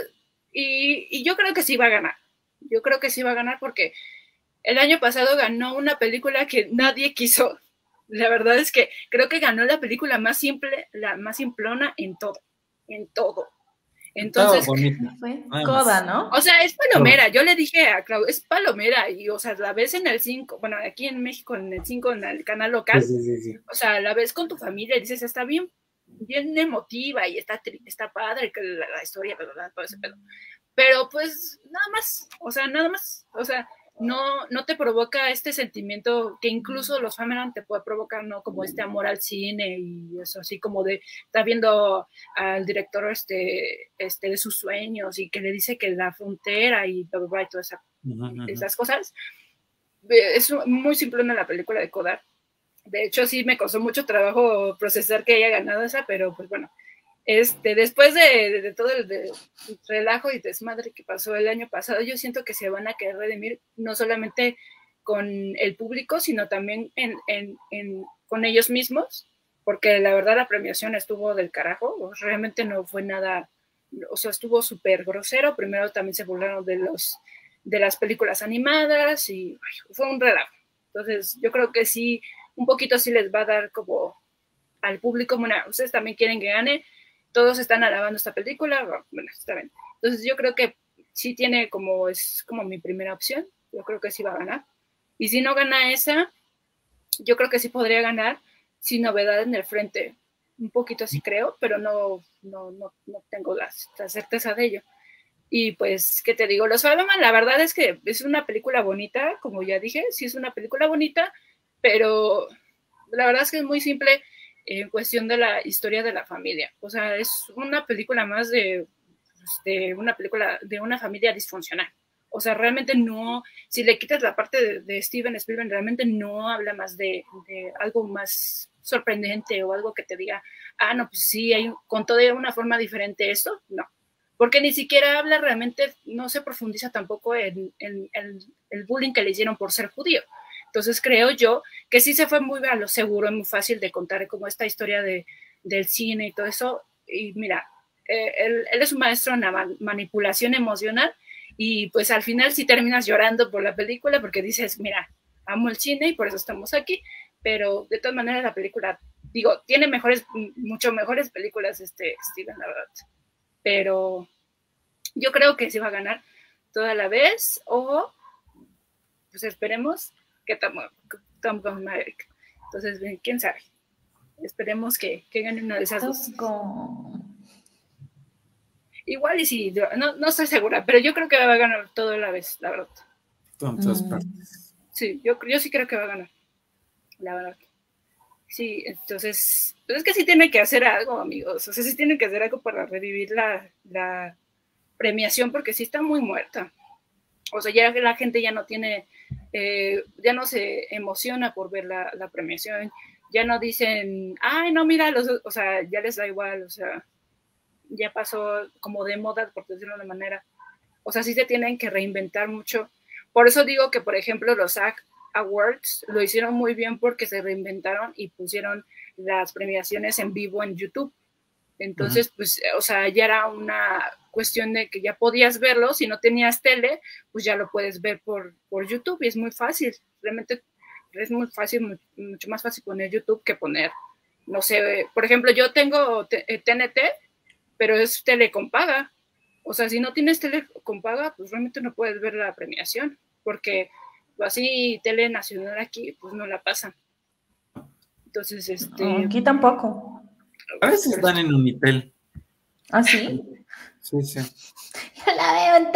y yo creo que sí va a ganar. Yo creo que sí va a ganar porque el año pasado ganó una película que nadie quiso. La verdad es que creo que ganó la película más simple, la más simplona en todo. En todo. Entonces, fue Coda, ¿no? O sea, es palomera. Yo le dije a Clau, es palomera. Y, o sea, la ves en el 5, bueno, aquí en México, en el 5, en el canal local. Sí. O sea, la ves con tu familia y dices, está bien emotiva y está padre que la historia, ¿verdad? Todo ese pedo. Pero, pues, nada más. O sea, no te provoca este sentimiento que incluso los Cameron te puede provocar, ¿no? Como este amor al cine y eso, así como de estar viendo al director de sus sueños y que le dice que la frontera y todas esas cosas. Es muy simple en la película de Coda. De hecho, sí me costó mucho trabajo procesar que haya ganado esa, pero pues bueno. Después de todo el relajo y desmadre que pasó el año pasado, yo siento que se van a querer redimir no solamente con el público, sino también con ellos mismos, porque la verdad la premiación estuvo del carajo, realmente no fue nada, o sea, estuvo súper grosero. Primero también se burlaron de las películas animadas y fue un relajo. Entonces yo creo que sí, un poquito sí les va a dar como al público, bueno, ustedes también quieren que gane, todos están alabando esta película, bueno, está bien. Entonces yo creo que sí tiene es como mi primera opción, yo creo que sí va a ganar. Y si no gana esa, yo creo que sí podría ganar Sin Novedad en el Frente. Un poquito sí creo, pero no tengo la certeza de ello. Y pues, ¿qué te digo? Los Fabelman, la verdad es que es una película bonita, como ya dije, sí es una película bonita, pero la verdad es que es muy simple. en cuestión de la historia de la familia. O sea, es una película más de una película de una familia disfuncional. O sea, realmente no, si le quitas la parte de Steven Spielberg, realmente no habla más de algo más sorprendente o algo que te diga, ah, no, pues sí, contó de una forma diferente esto, no. Porque ni siquiera habla realmente, no se profundiza tampoco en el bullying que le hicieron por ser judío. Entonces creo yo que sí se fue muy a lo seguro, muy fácil de contar como esta historia del cine y todo eso. Y mira, él es un maestro en la manipulación emocional y pues al final sí terminas llorando por la película porque dices, mira, amo el cine y por eso estamos aquí, pero de todas maneras la película, digo, tiene mucho mejores películas Steven, la verdad. Pero yo creo que se va a ganar toda la vez o pues esperemos que Tom Maverick. Entonces, quién sabe. Esperemos que gane una de esas dos. Igual y sí, no estoy segura, pero yo creo que va a ganar todo a la vez, la verdad. En todas partes. Sí, yo sí creo que va a ganar, la verdad. Sí, entonces, pues es que sí tiene que hacer algo, amigos. O sea, sí tiene que hacer algo para revivir la premiación, porque sí está muy muerta. O sea, ya la gente ya no tiene, ya no se emociona por ver la premiación. Ya no dicen, ay, no, mira, o sea, ya les da igual, o sea, ya pasó como de moda, por decirlo de una manera. O sea, sí se tienen que reinventar mucho. Por eso digo que, por ejemplo, los SAG Awards lo hicieron muy bien porque se reinventaron y pusieron las premiaciones en vivo en YouTube. Entonces, pues, o sea, ya era una cuestión de que ya podías verlo, si no tenías tele, pues ya lo puedes ver por YouTube y es muy fácil, realmente es muy fácil, mucho más fácil poner YouTube que poner, no sé, por ejemplo, yo tengo TNT, pero es tele con paga, o sea, si no tienes tele con paga, pues realmente no puedes ver la premiación, porque así tele nacional aquí, pues no la pasan. Entonces, aquí tampoco. A veces dan en Unitel. ¿Ah, sí? Sí, sí. Yo la veo en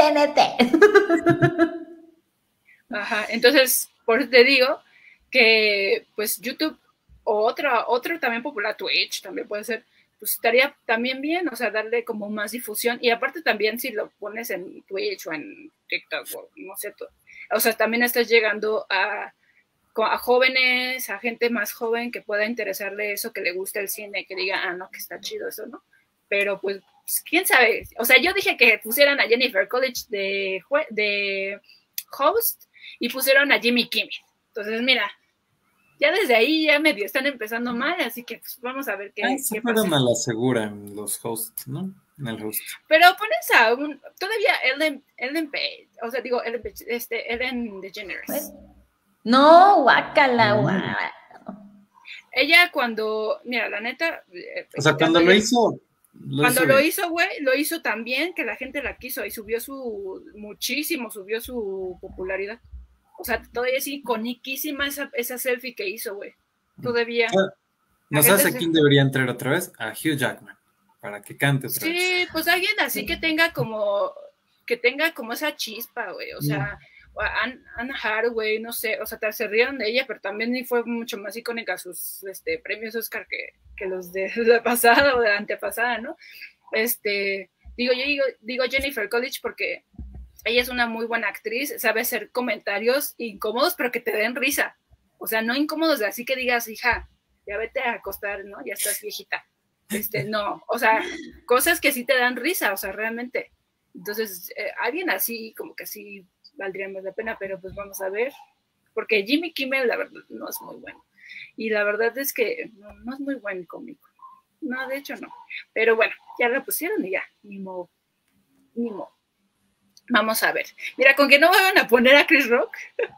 TNT. Ajá, entonces, por eso te digo que, pues, YouTube o otro también popular, Twitch, también puede ser, pues estaría también bien, o sea, darle como más difusión. Y aparte también si lo pones en Twitch o en TikTok o no sé, o sea, también estás llegando a jóvenes, a gente más joven que pueda interesarle eso, que le guste el cine, que diga, ah, no, que está chido eso, ¿no? Pero pues, quién sabe. O sea, yo dije que pusieran a Jennifer Coolidge de host y pusieron a Jimmy Kimmel. Entonces, mira, ya desde ahí ya medio están empezando mal, así que pues, vamos a ver qué fueron a la segura en los hosts, ¿no? En el host. Pero pones a todavía Ellen Page, o sea, digo, Ellen DeGeneres. No, guácala. Ella cuando, mira, la neta. O sea, cuando lo hizo. Cuando lo hizo, güey, lo hizo tan bien que la gente la quiso y subió su popularidad. O sea, todavía es iconiquísima esa selfie que hizo, güey. Todavía. ¿No sabes a quién debería entrar otra vez? A Hugh Jackman, para que cante otra vez. Sí, pues alguien así que tenga como esa chispa, güey. O sea, Anne Hathaway, no sé, o sea, se rieron de ella, pero también fue mucho más icónica sus premios Oscar que los de la pasada o de la antepasada, ¿no? Digo Jennifer Coolidge porque ella es una muy buena actriz, sabe hacer comentarios incómodos, pero que te den risa. O sea, no incómodos, así que digas, hija, ya vete a acostar, ¿no? Ya estás viejita. No, o sea, cosas que sí te dan risa, o sea, realmente. Entonces, alguien así, como que sí valdría más la pena, pero pues vamos a ver. Porque Jimmy Kimmel, la verdad, no es muy bueno. Y la verdad es que no es muy buen cómico. No, de hecho no. Pero bueno, ya lo pusieron y ya, ni modo. Vamos a ver. Mira, con que no van a poner a Chris Rock.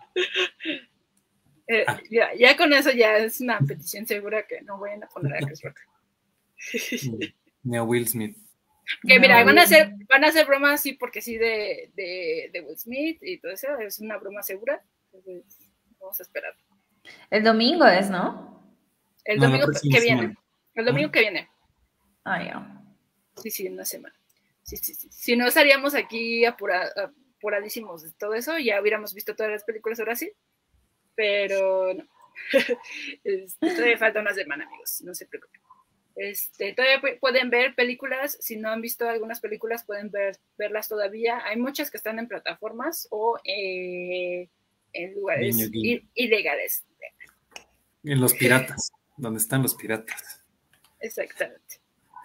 Ya con eso ya es una petición segura que no vayan a poner a Chris Rock. Ni a Will Smith. Que mira, van a hacer bromas así porque sí de Will Smith y todo eso, es una broma segura. Entonces, vamos a esperar. El domingo es, ¿no? El domingo que viene. El domingo que viene. Ah, ya. Sí, una semana. Sí. Si no estaríamos aquí apuradísimos de todo eso, ya hubiéramos visto todas las películas ahora sí. Pero no. Todavía falta una semana, amigos, no se preocupen. Todavía pueden ver películas, si no han visto algunas películas pueden verlas todavía. Hay muchas que están en plataformas o en lugares ilegales. En los piratas, donde están los piratas. Exactamente.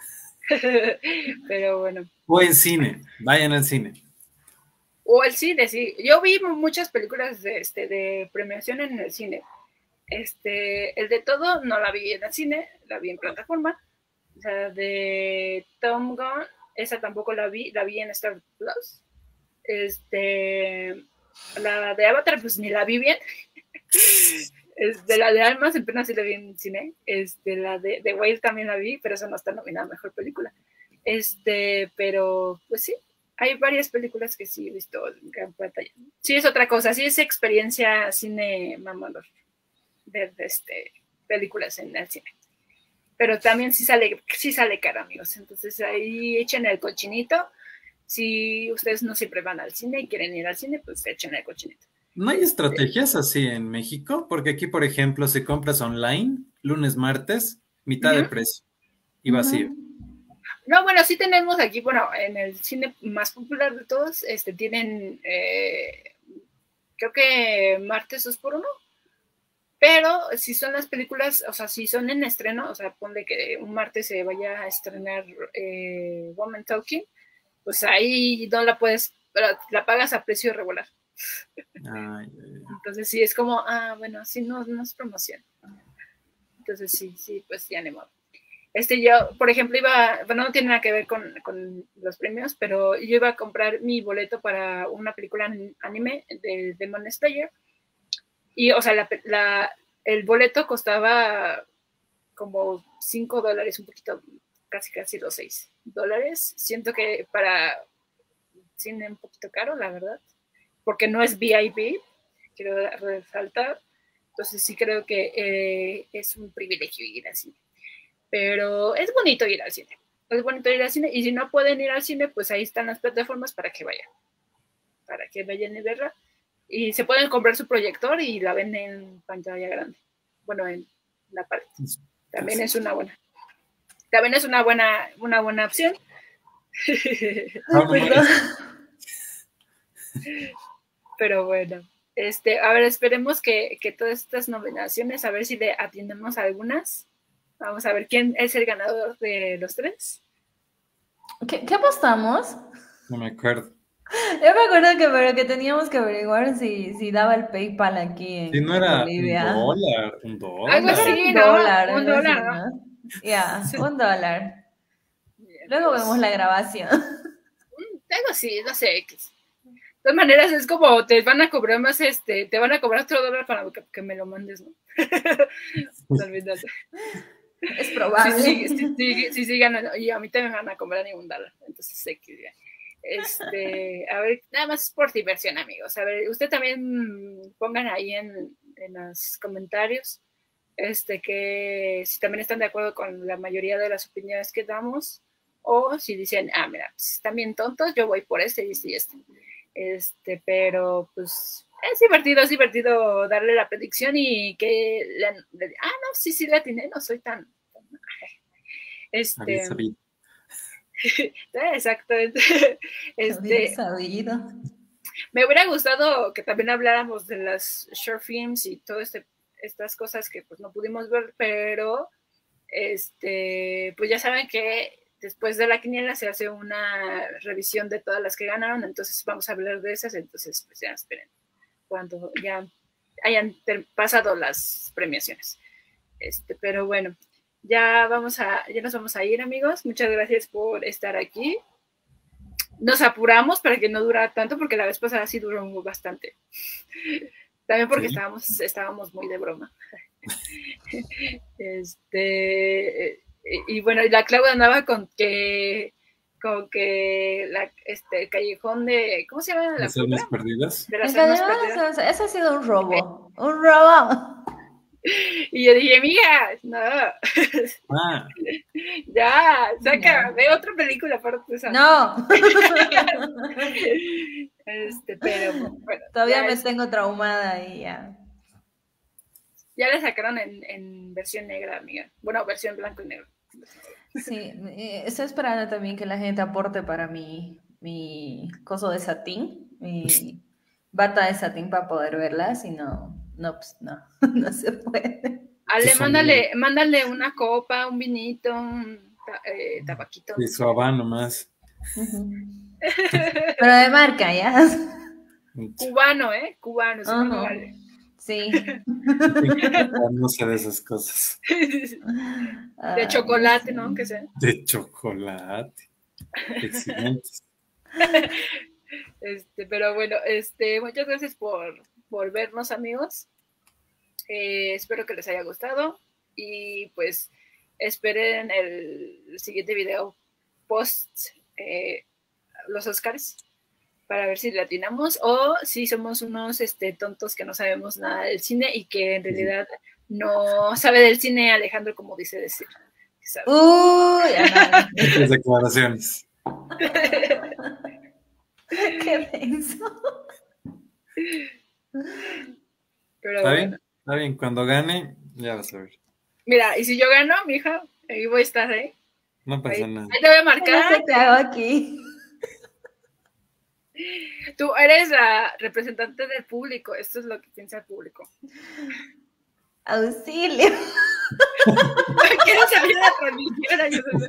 Pero bueno. O en cine, vayan al cine. O al cine, sí. Yo vi muchas películas de premiación en el cine. El de todo no la vi en el cine, la vi en plataforma. O sea, de Tom Gunn, esa tampoco la vi en Star Plus. La de Avatar, pues ni la vi bien. La de Almas, apenas sí la vi en cine. La de Whale también la vi, pero eso no está nominada a mejor película. Pero pues sí, hay varias películas que sí he visto en gran pantalla. Sí, es otra cosa, sí es experiencia cine mamador, ver películas en el cine. Pero también sí sale caro, amigos. Entonces ahí echen el cochinito. Si ustedes no siempre van al cine y quieren ir al cine, pues echen el cochinito. ¿No hay estrategias así en México? Porque aquí, por ejemplo, si compras online, lunes, martes, mitad de precio y vacío. No, bueno, sí tenemos aquí, bueno, en el cine más popular de todos, tienen, creo que martes 2x1, pero si son las películas, o sea, si son en estreno, o sea, ponle que un martes se vaya a estrenar Woman Talking, pues ahí no la puedes, la pagas a precio regular. Entonces sí, es como, bueno, sí, no es promoción. Entonces sí, pues ya ni modo. Yo, por ejemplo, bueno, no tiene nada que ver con los premios, pero yo iba a comprar mi boleto para una película anime de Demon Slayer. Y, o sea, el boleto costaba como $5, un poquito, casi los $6. Siento que para cine un poquito caro, la verdad, porque no es VIP, quiero resaltar. Entonces sí creo que es un privilegio ir al cine. Pero es bonito ir al cine. Es bonito ir al cine. Y si no pueden ir al cine, pues ahí están las plataformas para que vayan. Para que vayan y verla. Y se pueden comprar su proyector y la ven en pantalla grande. Bueno, en la pared. También es una buena. También es una buena opción. Pero bueno. A ver, esperemos que todas estas nominaciones, a ver si le atendemos a algunas. Vamos a ver quién es el ganador de los 3. ¿Qué apostamos? No me acuerdo. Yo me acuerdo que teníamos que averiguar si daba el PayPal aquí en no era Bolivia. un dólar. Algo así, un ¿no? dólar. Un dólar, ¿no? Ya, $1. Luego vemos la grabación. Algo así, no sé. De todas maneras, es como te van a cobrar más, te van a cobrar otro $1 para que me lo mandes, ¿no? Olvídate. Es probable. Sí, ganan. Y a mí también me van a cobrar ni $1. Entonces sé que a ver, nada más por diversión, amigos. A ver, usted también pongan ahí en los comentarios que si también están de acuerdo con la mayoría de las opiniones que damos, o si dicen, mira, pues están bien tontos, yo voy por y pero pues es divertido darle la predicción y que no, sí la atiné, no soy tan exactamente. Sabido. Me hubiera gustado que también habláramos de las short films y todo estas cosas que pues no pudimos ver, pero pues ya saben que después de la quiniela se hace una revisión de todas las que ganaron, entonces vamos a hablar de esas, entonces pues ya esperen cuando ya hayan pasado las premiaciones. Pero bueno, ya nos vamos a ir, amigos. Muchas gracias por estar aquí. Nos apuramos para que no durara tanto, porque la vez pasada sí duró bastante. También porque estábamos muy de broma. Y bueno, la Claudia andaba con que el callejón de, ¿cómo se llama? ¿Las almas perdidas? De las almas perdidas. Eso ha sido un robo. Un robo. Y yo dije, amiga, no. Ya, ve otra película aparte de esa. No. Pero bueno. Todavía me tengo traumada y ya. Ya le sacaron en versión negra, amiga. Bueno, versión blanco y negro. Sí, estoy esperando también que la gente aporte para mi coso de satín, mi bata de satín para poder verla, si no, no, pues no, no se puede. Ale, Tus amigos. mándale una copa, un vinito, tabaquito. Y su habano nomás. Pero de marca, ¿ya? Cubano, cubano, si no, no Ujú. vale. Sí. No sé de esas cosas. De chocolate, ¿no? Aunque sea. De chocolate. Excelentes. Pero bueno, muchas gracias por vernos, amigos. Espero que les haya gustado y pues esperen el siguiente video post los Oscars para ver si latinamos o si somos unos tontos que no sabemos nada del cine y que en realidad no sabe del cine Alejandro como dice decir. Muchas declaraciones. Qué denso. Pero ¿Está bueno. bien? Está bien, cuando gane, ya vas a ver. Mira, y si yo gano, mija, ahí voy a estar, ¿eh? No pasa nada. Ahí te voy a marcar. ¿Qué te hago aquí? Tú eres la representante del público, esto es lo que piensa el público. Auxilio. Quiero salir a la transmisión.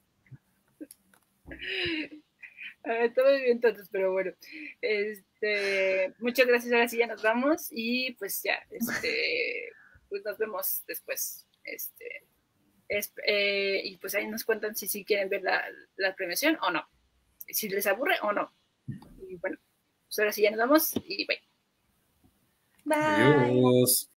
Todo bien entonces, pero bueno. Muchas gracias, ahora sí ya nos vamos y pues ya, pues nos vemos después. Y pues ahí nos cuentan si quieren ver la premiación o no, si les aburre o no. Y bueno, pues ahora sí ya nos vamos y bye. Bye. Adiós.